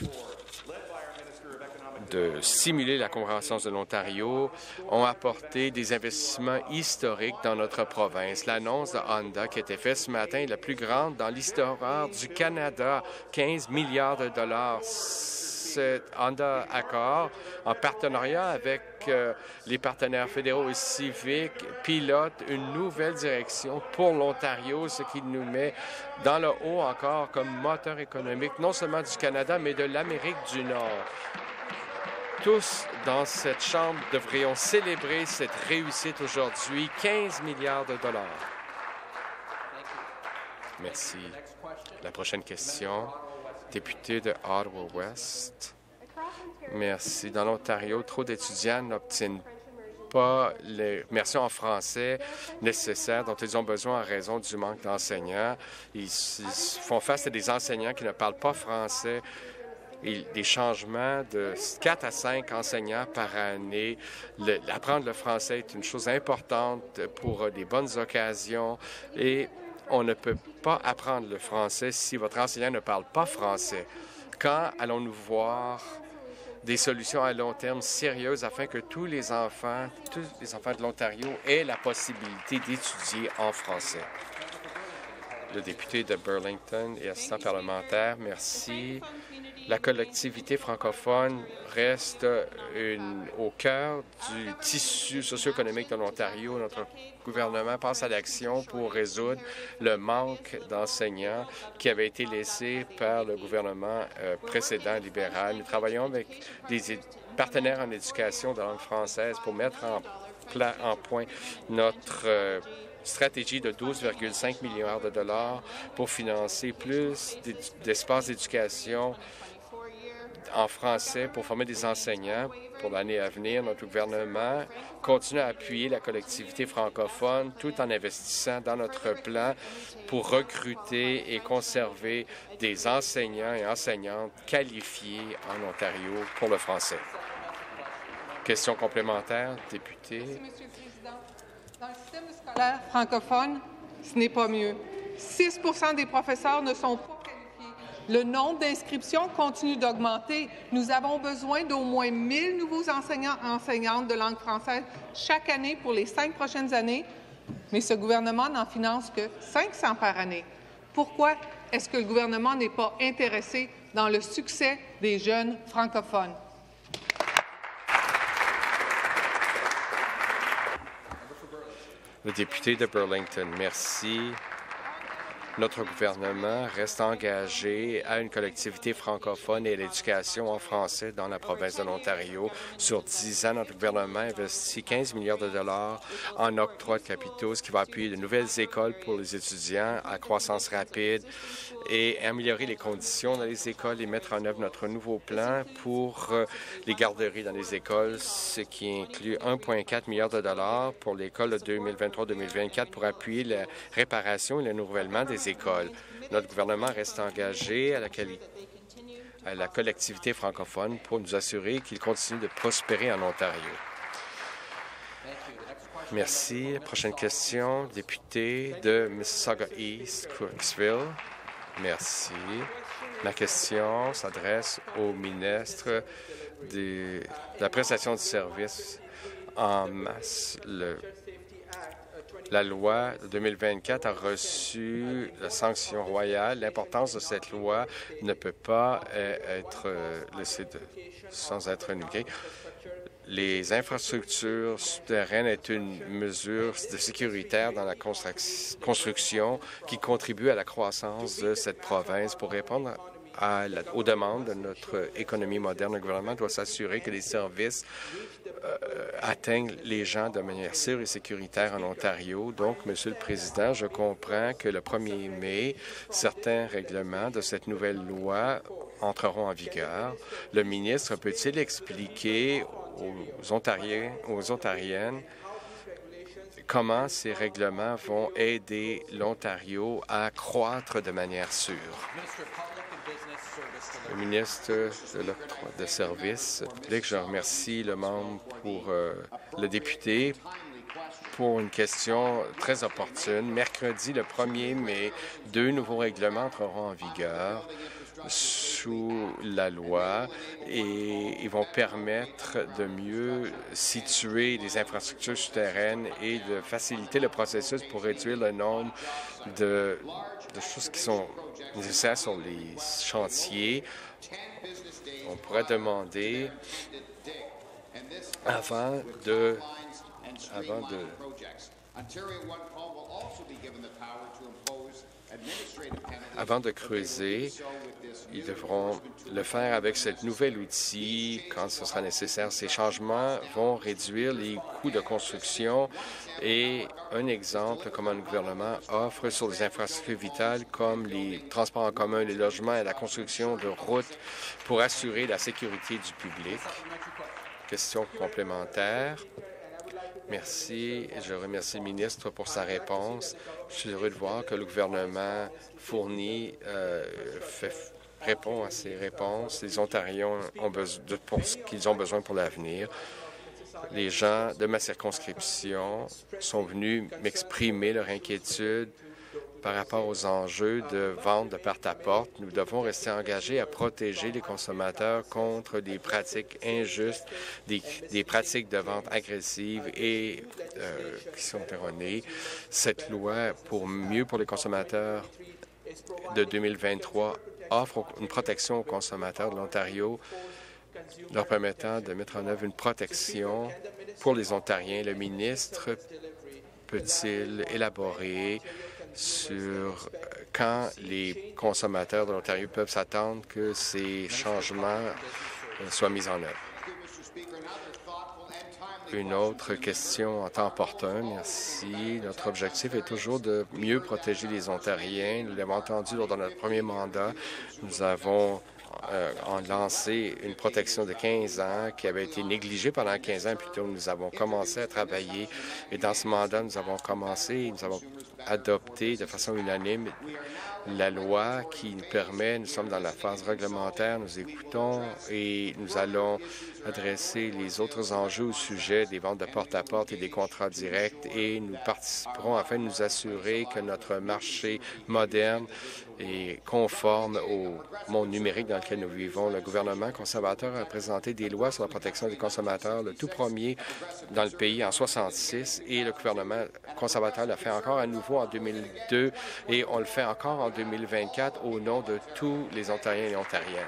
stimuler la croissance de l'Ontario ont apporté des investissements historiques dans notre province. L'annonce de Honda qui a été faite ce matin est la plus grande dans l'histoire du Canada, 15 milliards de dollars. Cet Honda Accord, en partenariat avec les partenaires fédéraux et civiques, pilote une nouvelle direction pour l'Ontario, ce qui nous met dans le haut encore comme moteur économique, non seulement du Canada, mais de l'Amérique du Nord. Tous dans cette Chambre devrions célébrer cette réussite aujourd'hui, 15 milliards de dollars. Merci. La prochaine question, député de Ottawa-Ouest. Merci. Dans l'Ontario, trop d'étudiants n'obtiennent pas les versions en français nécessaires dont ils ont besoin en raison du manque d'enseignants. Ils font face à des enseignants qui ne parlent pas français. Des changements de 4 à 5 enseignants par année. Apprendre le français est une chose importante pour des bonnes occasions et on ne peut pas apprendre le français si votre enseignant ne parle pas français. Quand allons-nous voir des solutions à long terme sérieuses afin que tous les enfants de l'Ontario aient la possibilité d'étudier en français? Le député de Burlington et assistant parlementaire, merci. La collectivité francophone reste au cœur du tissu socio-économique de l'Ontario. Notre gouvernement passe à l'action pour résoudre le manque d'enseignants qui avait été laissé par le gouvernement précédent libéral. Nous travaillons avec des partenaires en éducation de langue française pour mettre en point notre stratégie de 12,5 milliards de dollars pour financer plus d'espaces d'éducation en français pour former des enseignants pour l'année à venir. Notre gouvernement continue à appuyer la collectivité francophone tout en investissant dans notre plan pour recruter et conserver des enseignants et enseignantes qualifiés en Ontario pour le français. Question complémentaire, député. Merci, M. le Président. Dans le système scolaire francophone, ce n'est pas mieux. 6 des professeurs ne sont pas qualifiés. Le nombre d'inscriptions continue d'augmenter. Nous avons besoin d'au moins 1 000 nouveaux enseignants et enseignantes de langue française chaque année pour les 5 prochaines années, mais ce gouvernement n'en finance que 500 par année. Pourquoi est-ce que le gouvernement n'est pas intéressé dans le succès des jeunes francophones? Le député de Burlington, merci. Notre gouvernement reste engagé à une collectivité francophone et à l'éducation en français dans la province de l'Ontario. Sur 10 ans, notre gouvernement investit 15 milliards de dollars en octroi de capitaux, ce qui va appuyer de nouvelles écoles pour les étudiants à croissance rapide et améliorer les conditions dans les écoles et mettre en œuvre notre nouveau plan pour les garderies dans les écoles, ce qui inclut 1,4 milliard de dollars pour l'école de 2023-2024 pour appuyer la réparation et le renouvellement des écoles. Notre gouvernement reste engagé à la collectivité francophone pour nous assurer qu'il continue de prospérer en Ontario. Merci. Prochaine question, député de Mississauga East, Crooksville. Merci. Ma question s'adresse au ministre de la prestation de services en masse. La loi de 2024 a reçu la sanction royale. L'importance de cette loi ne peut pas être laissée sans être énumérée. Les infrastructures souterraines est une mesure de sécuritaire dans la construction qui contribue à la croissance de cette province pour répondre aux demandes de notre économie moderne. Le gouvernement doit s'assurer que les services atteignent les gens de manière sûre et sécuritaire en Ontario. Donc, Monsieur le Président, je comprends que le 1er mai, certains règlements de cette nouvelle loi entreront en vigueur. Le ministre peut-il expliquer aux Ontariens, aux Ontariennes, comment ces règlements vont aider l'Ontario à croître de manière sûre. Le ministre de l'Octroi de services publics, je remercie le membre pour le député pour une question très opportune. Mercredi, le 1er mai, 2 nouveaux règlements entreront en vigueur sous la loi et ils vont permettre de mieux situer les infrastructures souterraines et de faciliter le processus pour réduire le nombre de choses qui sont nécessaires sur les chantiers. On pourrait demander avant de creuser, ils devront le faire avec ce nouvel outil quand ce sera nécessaire. Ces changements vont réduire les coûts de construction et un exemple comment le gouvernement offre sur les infrastructures vitales comme les transports en commun, les logements et la construction de routes pour assurer la sécurité du public. Question complémentaire. Merci. Je remercie le ministre pour sa réponse. Je suis heureux de voir que le gouvernement répond à ces réponses. Les Ontariens ont besoin pour ce qu'ils ont besoin pour l'avenir. Les gens de ma circonscription sont venus m'exprimer leur inquiétude par rapport aux enjeux de vente de porte-à-porte. Nous devons rester engagés à protéger les consommateurs contre des pratiques injustes, des pratiques de vente agressives et qui sont erronées. Cette loi pour les consommateurs de 2023 offre une protection aux consommateurs de l'Ontario, leur permettant de mettre en œuvre une protection pour les Ontariens. Le ministre peut-il élaborer sur quand les consommateurs de l'Ontario peuvent s'attendre que ces changements soient mis en œuvre? Une autre question en temps opportun. Merci. Notre objectif est toujours de mieux protéger les Ontariens. Nous l'avons entendu lors de notre premier mandat. Nous avons lancé une protection de 15 ans qui avait été négligée pendant 15 ans. Plutôt, nous avons commencé à travailler et dans ce mandat, nous avons adopté de façon unanime la loi qui nous permet, nous sommes dans la phase réglementaire, nous écoutons et nous allons adresser les autres enjeux au sujet des ventes de porte-à-porte et des contrats directs et nous participerons afin de nous assurer que notre marché moderne est conforme au monde numérique dans lequel nous vivons. Le gouvernement conservateur a présenté des lois sur la protection des consommateurs, le tout premier dans le pays en 1966 et le gouvernement conservateur l'a fait encore à nouveau en 2002 et on le fait encore en 2024 au nom de tous les Ontariens et Ontariennes.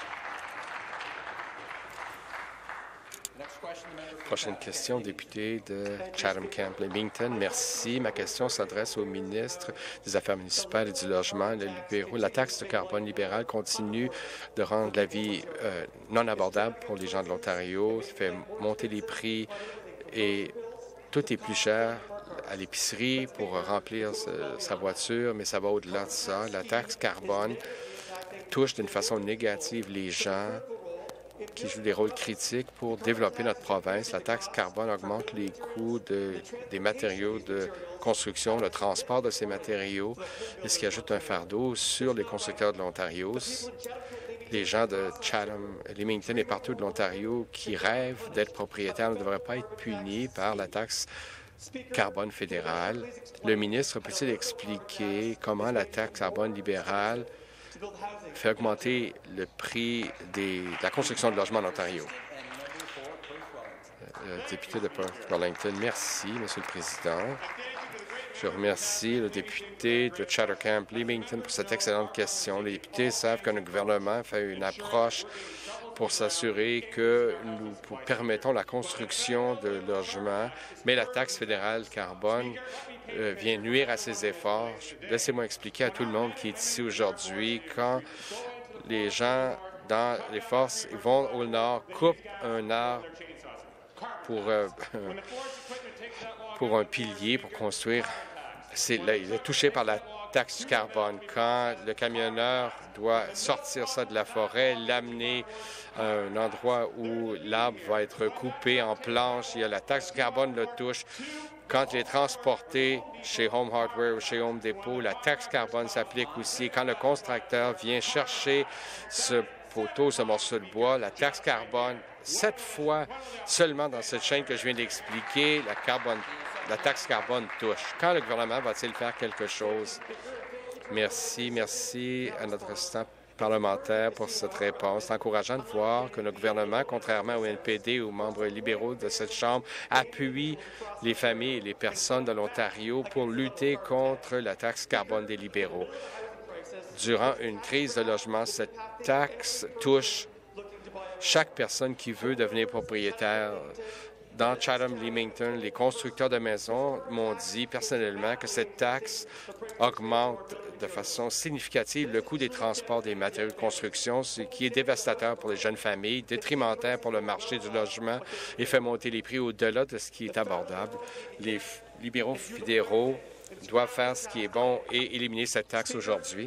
Prochaine question, député de Chatham-Kent-Leamington. Merci. Ma question s'adresse au ministre des Affaires municipales et du Logement. Les libéraux, la taxe de carbone libérale continue de rendre la vie non abordable pour les gens de l'Ontario. Ça fait monter les prix et tout est plus cher à l'épicerie pour remplir sa voiture, mais ça va au-delà de ça. La taxe carbone touche d'une façon négative les gens qui jouent des rôles critiques pour développer notre province. La taxe carbone augmente les coûts des matériaux de construction, le transport de ces matériaux, et ce qui ajoute un fardeau sur les constructeurs de l'Ontario. Les gens de Chatham, Leamington et partout de l'Ontario qui rêvent d'être propriétaires ne devraient pas être punis par la taxe carbone fédérale. Le ministre peut-il expliquer comment la taxe carbone libérale fait augmenter le prix de la construction de logements en Ontario? Député de Burlington, merci, Monsieur le Président. Je remercie le député de Chatham-Kent-Leamington pour cette excellente question. Les députés savent que notre gouvernement fait une approche pour s'assurer que nous permettons la construction de logements, mais la taxe fédérale carbone vient nuire à ces efforts. Laissez-moi expliquer à tout le monde qui est ici aujourd'hui, quand les gens dans les forces vont au nord, coupent un arbre pour un pilier, pour construire, il est touché par la taxe du carbone. Quand le camionneur doit sortir ça de la forêt, l'amener à un endroit où l'arbre va être coupé en planches, il y a la taxe du carbone le touche. Quand il est transporté chez Home Hardware ou chez Home Depot, la taxe carbone s'applique aussi. Quand le constructeur vient chercher ce poteau, ce morceau de bois, la taxe carbone, 7 fois seulement dans cette chaîne que je viens d'expliquer, la taxe carbone touche. Quand le gouvernement va-t-il faire quelque chose? Merci à notre assistant parlementaire pour cette réponse. C'est encourageant de voir que le gouvernement, contrairement au NPD ou aux membres libéraux de cette Chambre, appuie les familles et les personnes de l'Ontario pour lutter contre la taxe carbone des libéraux. Durant une crise de logement, cette taxe touche chaque personne qui veut devenir propriétaire. Dans Chatham-Leamington, les constructeurs de maisons m'ont dit personnellement que cette taxe augmente de façon significative le coût des transports des matériaux de construction, ce qui est dévastateur pour les jeunes familles, détrimentaire pour le marché du logement et fait monter les prix au-delà de ce qui est abordable. Les libéraux fédéraux doivent faire ce qui est et éliminer cette taxe aujourd'hui.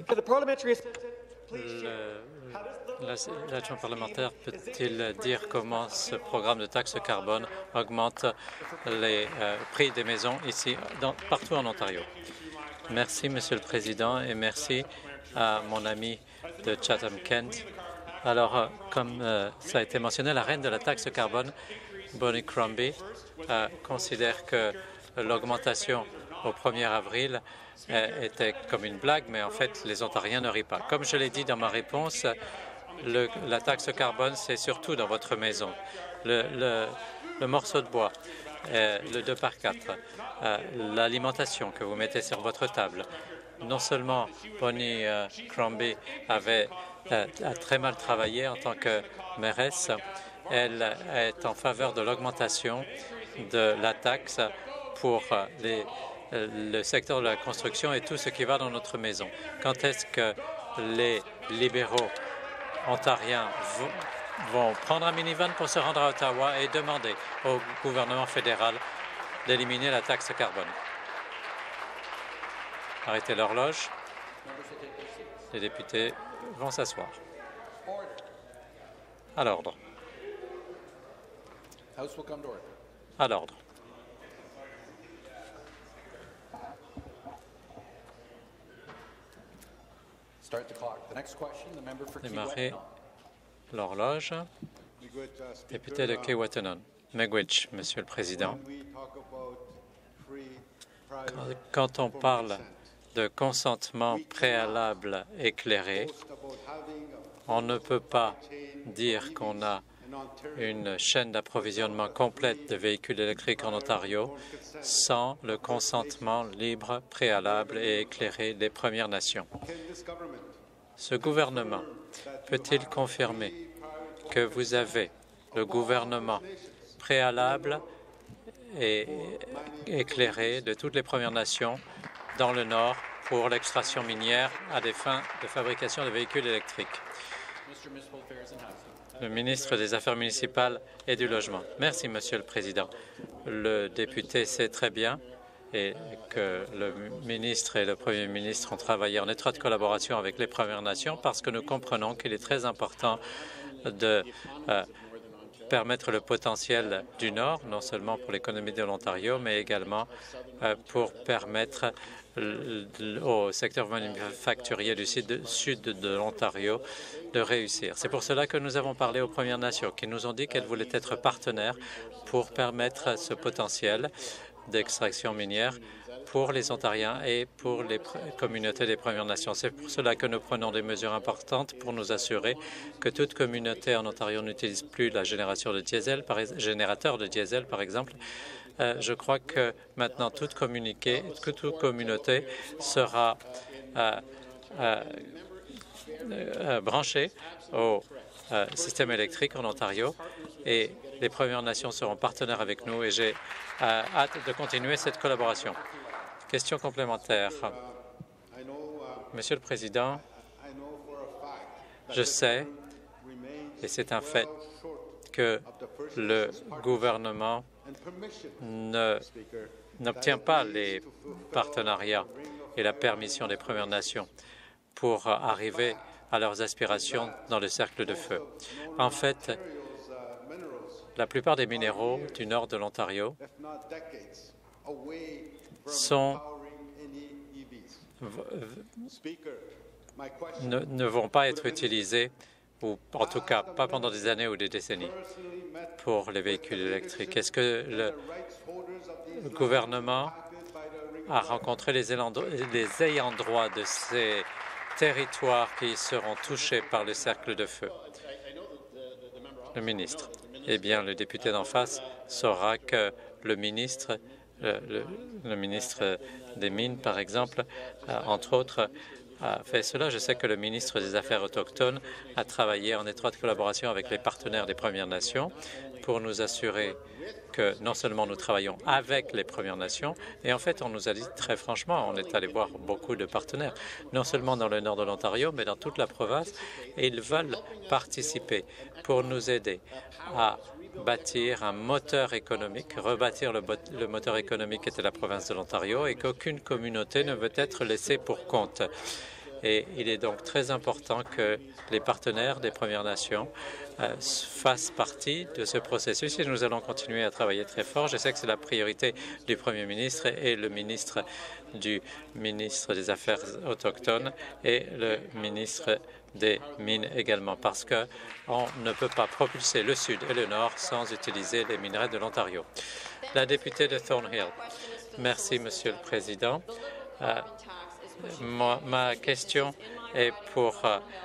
L'adjoint parlementaire peut-il dire comment ce programme de taxe carbone augmente les prix des maisons ici, partout en Ontario? Merci, Monsieur le Président, et merci à mon ami de Chatham-Kent. Alors, comme ça a été mentionné, la reine de la taxe carbone, Bonnie Crombie, considère que l'augmentation au 1er avril était comme une blague, mais en fait, les Ontariens ne rient pas. Comme je l'ai dit dans ma réponse, la taxe carbone, c'est surtout dans votre maison. Le morceau de bois, le 2x4, l'alimentation que vous mettez sur votre table. Non seulement Bonnie Crombie a très mal travaillé en tant que mairesse, elle est en faveur de l'augmentation de la taxe pour le secteur de la construction et tout ce qui va dans notre maison. Quand est-ce que les libéraux ontariens vont prendre un minivan pour se rendre à Ottawa et demander au gouvernement fédéral d'éliminer la taxe carbone? Arrêtez l'horloge. Les députés vont s'asseoir. À l'ordre. À l'ordre. Démarrer l'horloge. Député de Kiiwetinoong. Miigwech, Monsieur le Président. Quand on parle de consentement préalable éclairé, on ne peut pas dire qu'on a une chaîne d'approvisionnement complète de véhicules électriques en Ontario sans le consentement libre, préalable et éclairé des Premières Nations. Ce gouvernement peut-il confirmer que vous avez le gouvernement préalable et éclairé de toutes les Premières Nations dans le Nord pour l'extraction minière à des fins de fabrication de véhicules électriques? Le ministre des Affaires municipales et du Logement. Merci, Monsieur le Président. Le député sait très bien et que le ministre et le Premier ministre ont travaillé en étroite collaboration avec les Premières Nations parce que nous comprenons qu'il est très important de permettre le potentiel du Nord, non seulement pour l'économie de l'Ontario, mais également pour permettre au secteur manufacturier du sud de l'Ontario de réussir. C'est pour cela que nous avons parlé aux Premières Nations, qui nous ont dit qu'elles voulaient être partenaires pour permettre ce potentiel d'extraction minière pour les Ontariens et pour les communautés des Premières Nations. C'est pour cela que nous prenons des mesures importantes pour nous assurer que toute communauté en Ontario n'utilise plus la génération de diesel, générateur de diesel, par exemple. Je crois que maintenant toute communauté sera branchée au système électrique en Ontario et les Premières Nations seront partenaires avec nous et j'ai hâte de continuer cette collaboration. Question complémentaire. Monsieur le Président, je sais, et c'est un fait, que le gouvernement n'obtient pas les partenariats et la permission des Premières Nations pour arriver à leurs aspirations dans le cercle de feu. En fait, la plupart des minéraux du nord de l'Ontario ne vont pas être utilisés, ou en tout cas pas pendant des années ou des décennies, pour les véhicules électriques. Est-ce que le gouvernement a rencontré les ayants droit de ces territoires qui seront touchés par le cercle de feu? Le ministre. Eh bien, le député d'en face saura que le ministre des Mines, par exemple, entre autres, a fait cela. Je sais que le ministre des Affaires autochtones a travaillé en étroite collaboration avec les partenaires des Premières Nations pour nous assurer que non seulement nous travaillons avec les Premières Nations, et en fait, on nous a dit très franchement, on est allé voir beaucoup de partenaires, non seulement dans le nord de l'Ontario, mais dans toute la province, et ils veulent participer pour nous aider à bâtir un moteur économique, rebâtir le moteur économique qui était la province de l'Ontario et qu'aucune communauté ne veut être laissée pour compte. Et il est donc très important que les partenaires des Premières Nations fassent partie de ce processus et nous allons continuer à travailler très fort. Je sais que c'est la priorité du Premier ministre et le ministre des Affaires autochtones et le ministre des Mines également, parce qu'on ne peut pas propulser le Sud et le Nord sans utiliser les minerais de l'Ontario. La députée de Thornhill. Merci, Monsieur le Président. Ma question est pour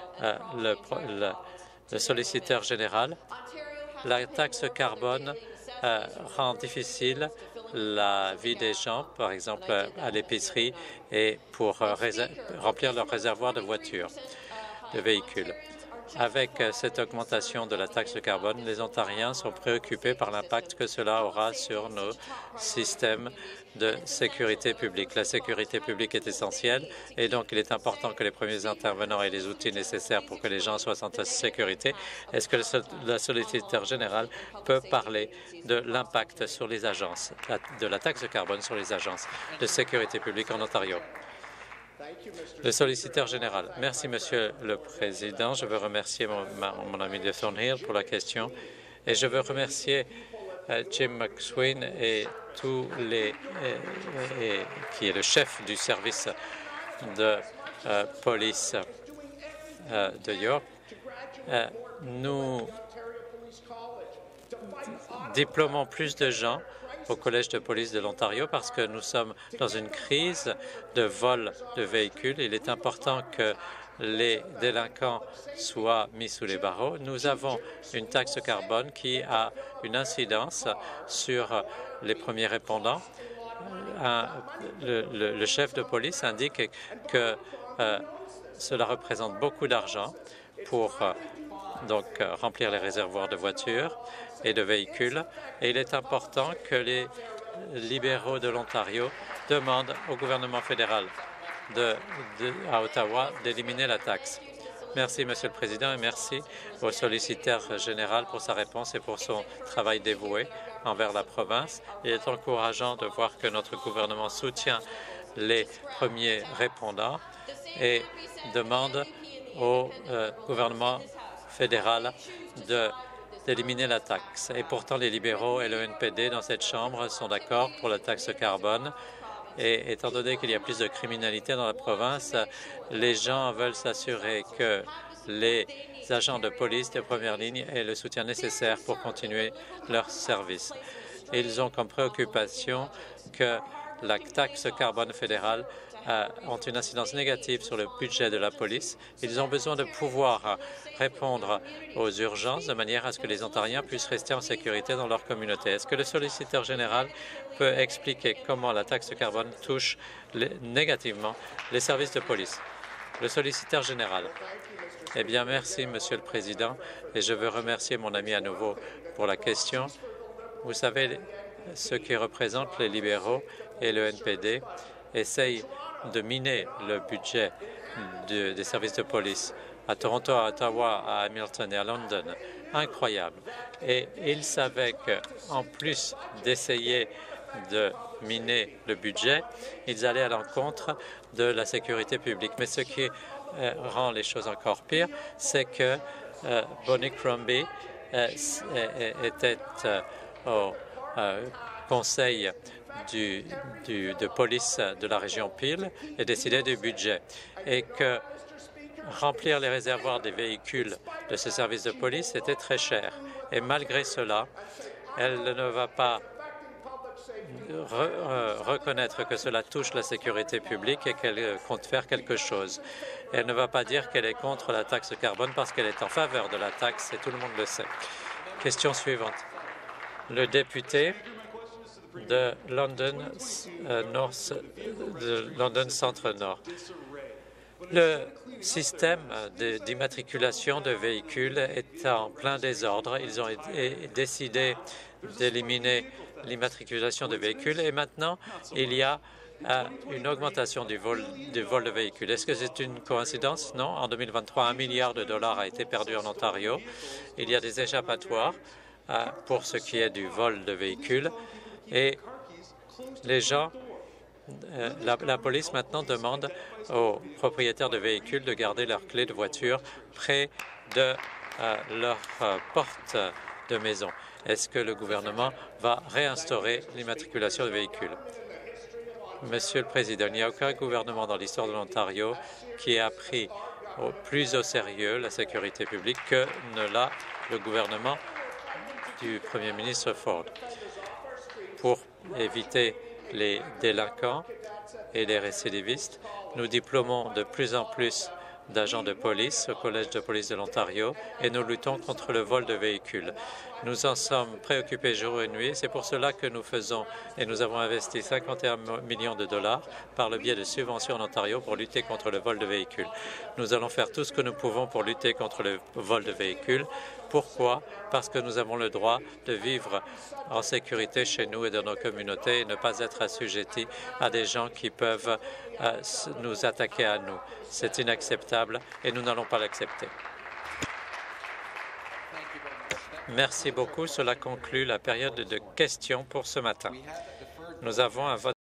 le solliciteur général. La taxe carbone rend difficile la vie des gens, par exemple à l'épicerie, et pour remplir leur réservoir de voitures, de véhicules. Avec cette augmentation de la taxe carbone, les Ontariens sont préoccupés par l'impact que cela aura sur nos systèmes de sécurité publique. La sécurité publique est essentielle et donc il est important que les premiers intervenants aient les outils nécessaires pour que les gens soient en sécurité. Est-ce que le solliciteur général peut parler de l'impact sur les agences, de la taxe carbone sur les agences de sécurité publique en Ontario? Le solliciteur général. Merci, Monsieur le Président. Je veux remercier mon ami de Thornhill pour la question et je veux remercier Jim McSween et qui est le chef du service de police de York. Nous diplômons plus de gens au Collège de police de l'Ontario parce que nous sommes dans une crise de vol de véhicules. Il est important que les délinquants soient mis sous les barreaux. Nous avons une taxe carbone qui a une incidence sur les premiers répondants. Le chef de police indique que cela représente beaucoup d'argent pour remplir les réservoirs de voitures et de véhicules. Et il est important que les libéraux de l'Ontario demandent au gouvernement fédéral à Ottawa d'éliminer la taxe. Merci, Monsieur le Président, et merci au solliciteur général pour sa réponse et pour son travail dévoué envers la province. Il est encourageant de voir que notre gouvernement soutient les premiers répondants et demande au gouvernement fédéral d'éliminer la taxe. Et pourtant, les libéraux et le NPD dans cette Chambre sont d'accord pour la taxe carbone. Et étant donné qu'il y a plus de criminalité dans la province, les gens veulent s'assurer que les agents de police de première ligne aient le soutien nécessaire pour continuer leur service. Ils ont comme préoccupation que la taxe carbone fédérale ont une incidence négative sur le budget de la police. Ils ont besoin de pouvoir répondre aux urgences de manière à ce que les Ontariens puissent rester en sécurité dans leur communauté. Est-ce que le solliciteur général peut expliquer comment la taxe carbone touche négativement les services de police? Le solliciteur général. Eh bien, merci, Monsieur le Président, et je veux remercier mon ami à nouveau pour la question. Vous savez, ceux qui représentent les libéraux et le NPD essayent de miner le budget des services de police à Toronto, à Ottawa, à Hamilton et à London. Incroyable. Et ils savaient qu'en plus d'essayer de miner le budget, ils allaient à l'encontre de la sécurité publique. Mais ce qui rend les choses encore pires, c'est que Bonnie Crombie était au conseil de police de la région Peel et décider du budget. Et que remplir les réservoirs des véhicules de ce service de police était très cher. Et malgré cela, elle ne va pas reconnaître que cela touche la sécurité publique et qu'elle compte faire quelque chose. Elle ne va pas dire qu'elle est contre la taxe carbone parce qu'elle est en faveur de la taxe et tout le monde le sait. Question suivante. Le député de London Centre-Nord. Le système d'immatriculation de véhicules est en plein désordre. Ils ont décidé d'éliminer l'immatriculation de véhicules et maintenant, il y a une augmentation du vol de véhicules. Est-ce que c'est une coïncidence? Non. En 2023, $1 milliard a été perdu en Ontario. Il y a des échappatoires pour ce qui est du vol de véhicules et les gens, la police maintenant demande aux propriétaires de véhicules de garder leurs clés de voiture près de leur porte de maison. Est-ce que le gouvernement va réinstaurer l'immatriculation de véhicules? Monsieur le Président, il n'y a aucun gouvernement dans l'histoire de l'Ontario qui a pris plus au sérieux la sécurité publique que ne l'a le gouvernement du Premier ministre Ford. Pour éviter les délinquants et les récidivistes, nous diplômons de plus en plus d'agents de police au Collège de police de l'Ontario et nous luttons contre le vol de véhicules. Nous en sommes préoccupés jour et nuit. C'est pour cela que nous faisons et nous avons investi 51 millions de dollars par le biais de subventions en Ontario pour lutter contre le vol de véhicules. Nous allons faire tout ce que nous pouvons pour lutter contre le vol de véhicules. Pourquoi? Parce que nous avons le droit de vivre en sécurité chez nous et dans nos communautés et ne pas être assujettis à des gens qui peuvent nous attaquer à nous. C'est inacceptable et nous n'allons pas l'accepter. Merci beaucoup. Cela conclut la période de questions pour ce matin. Nous avons un vote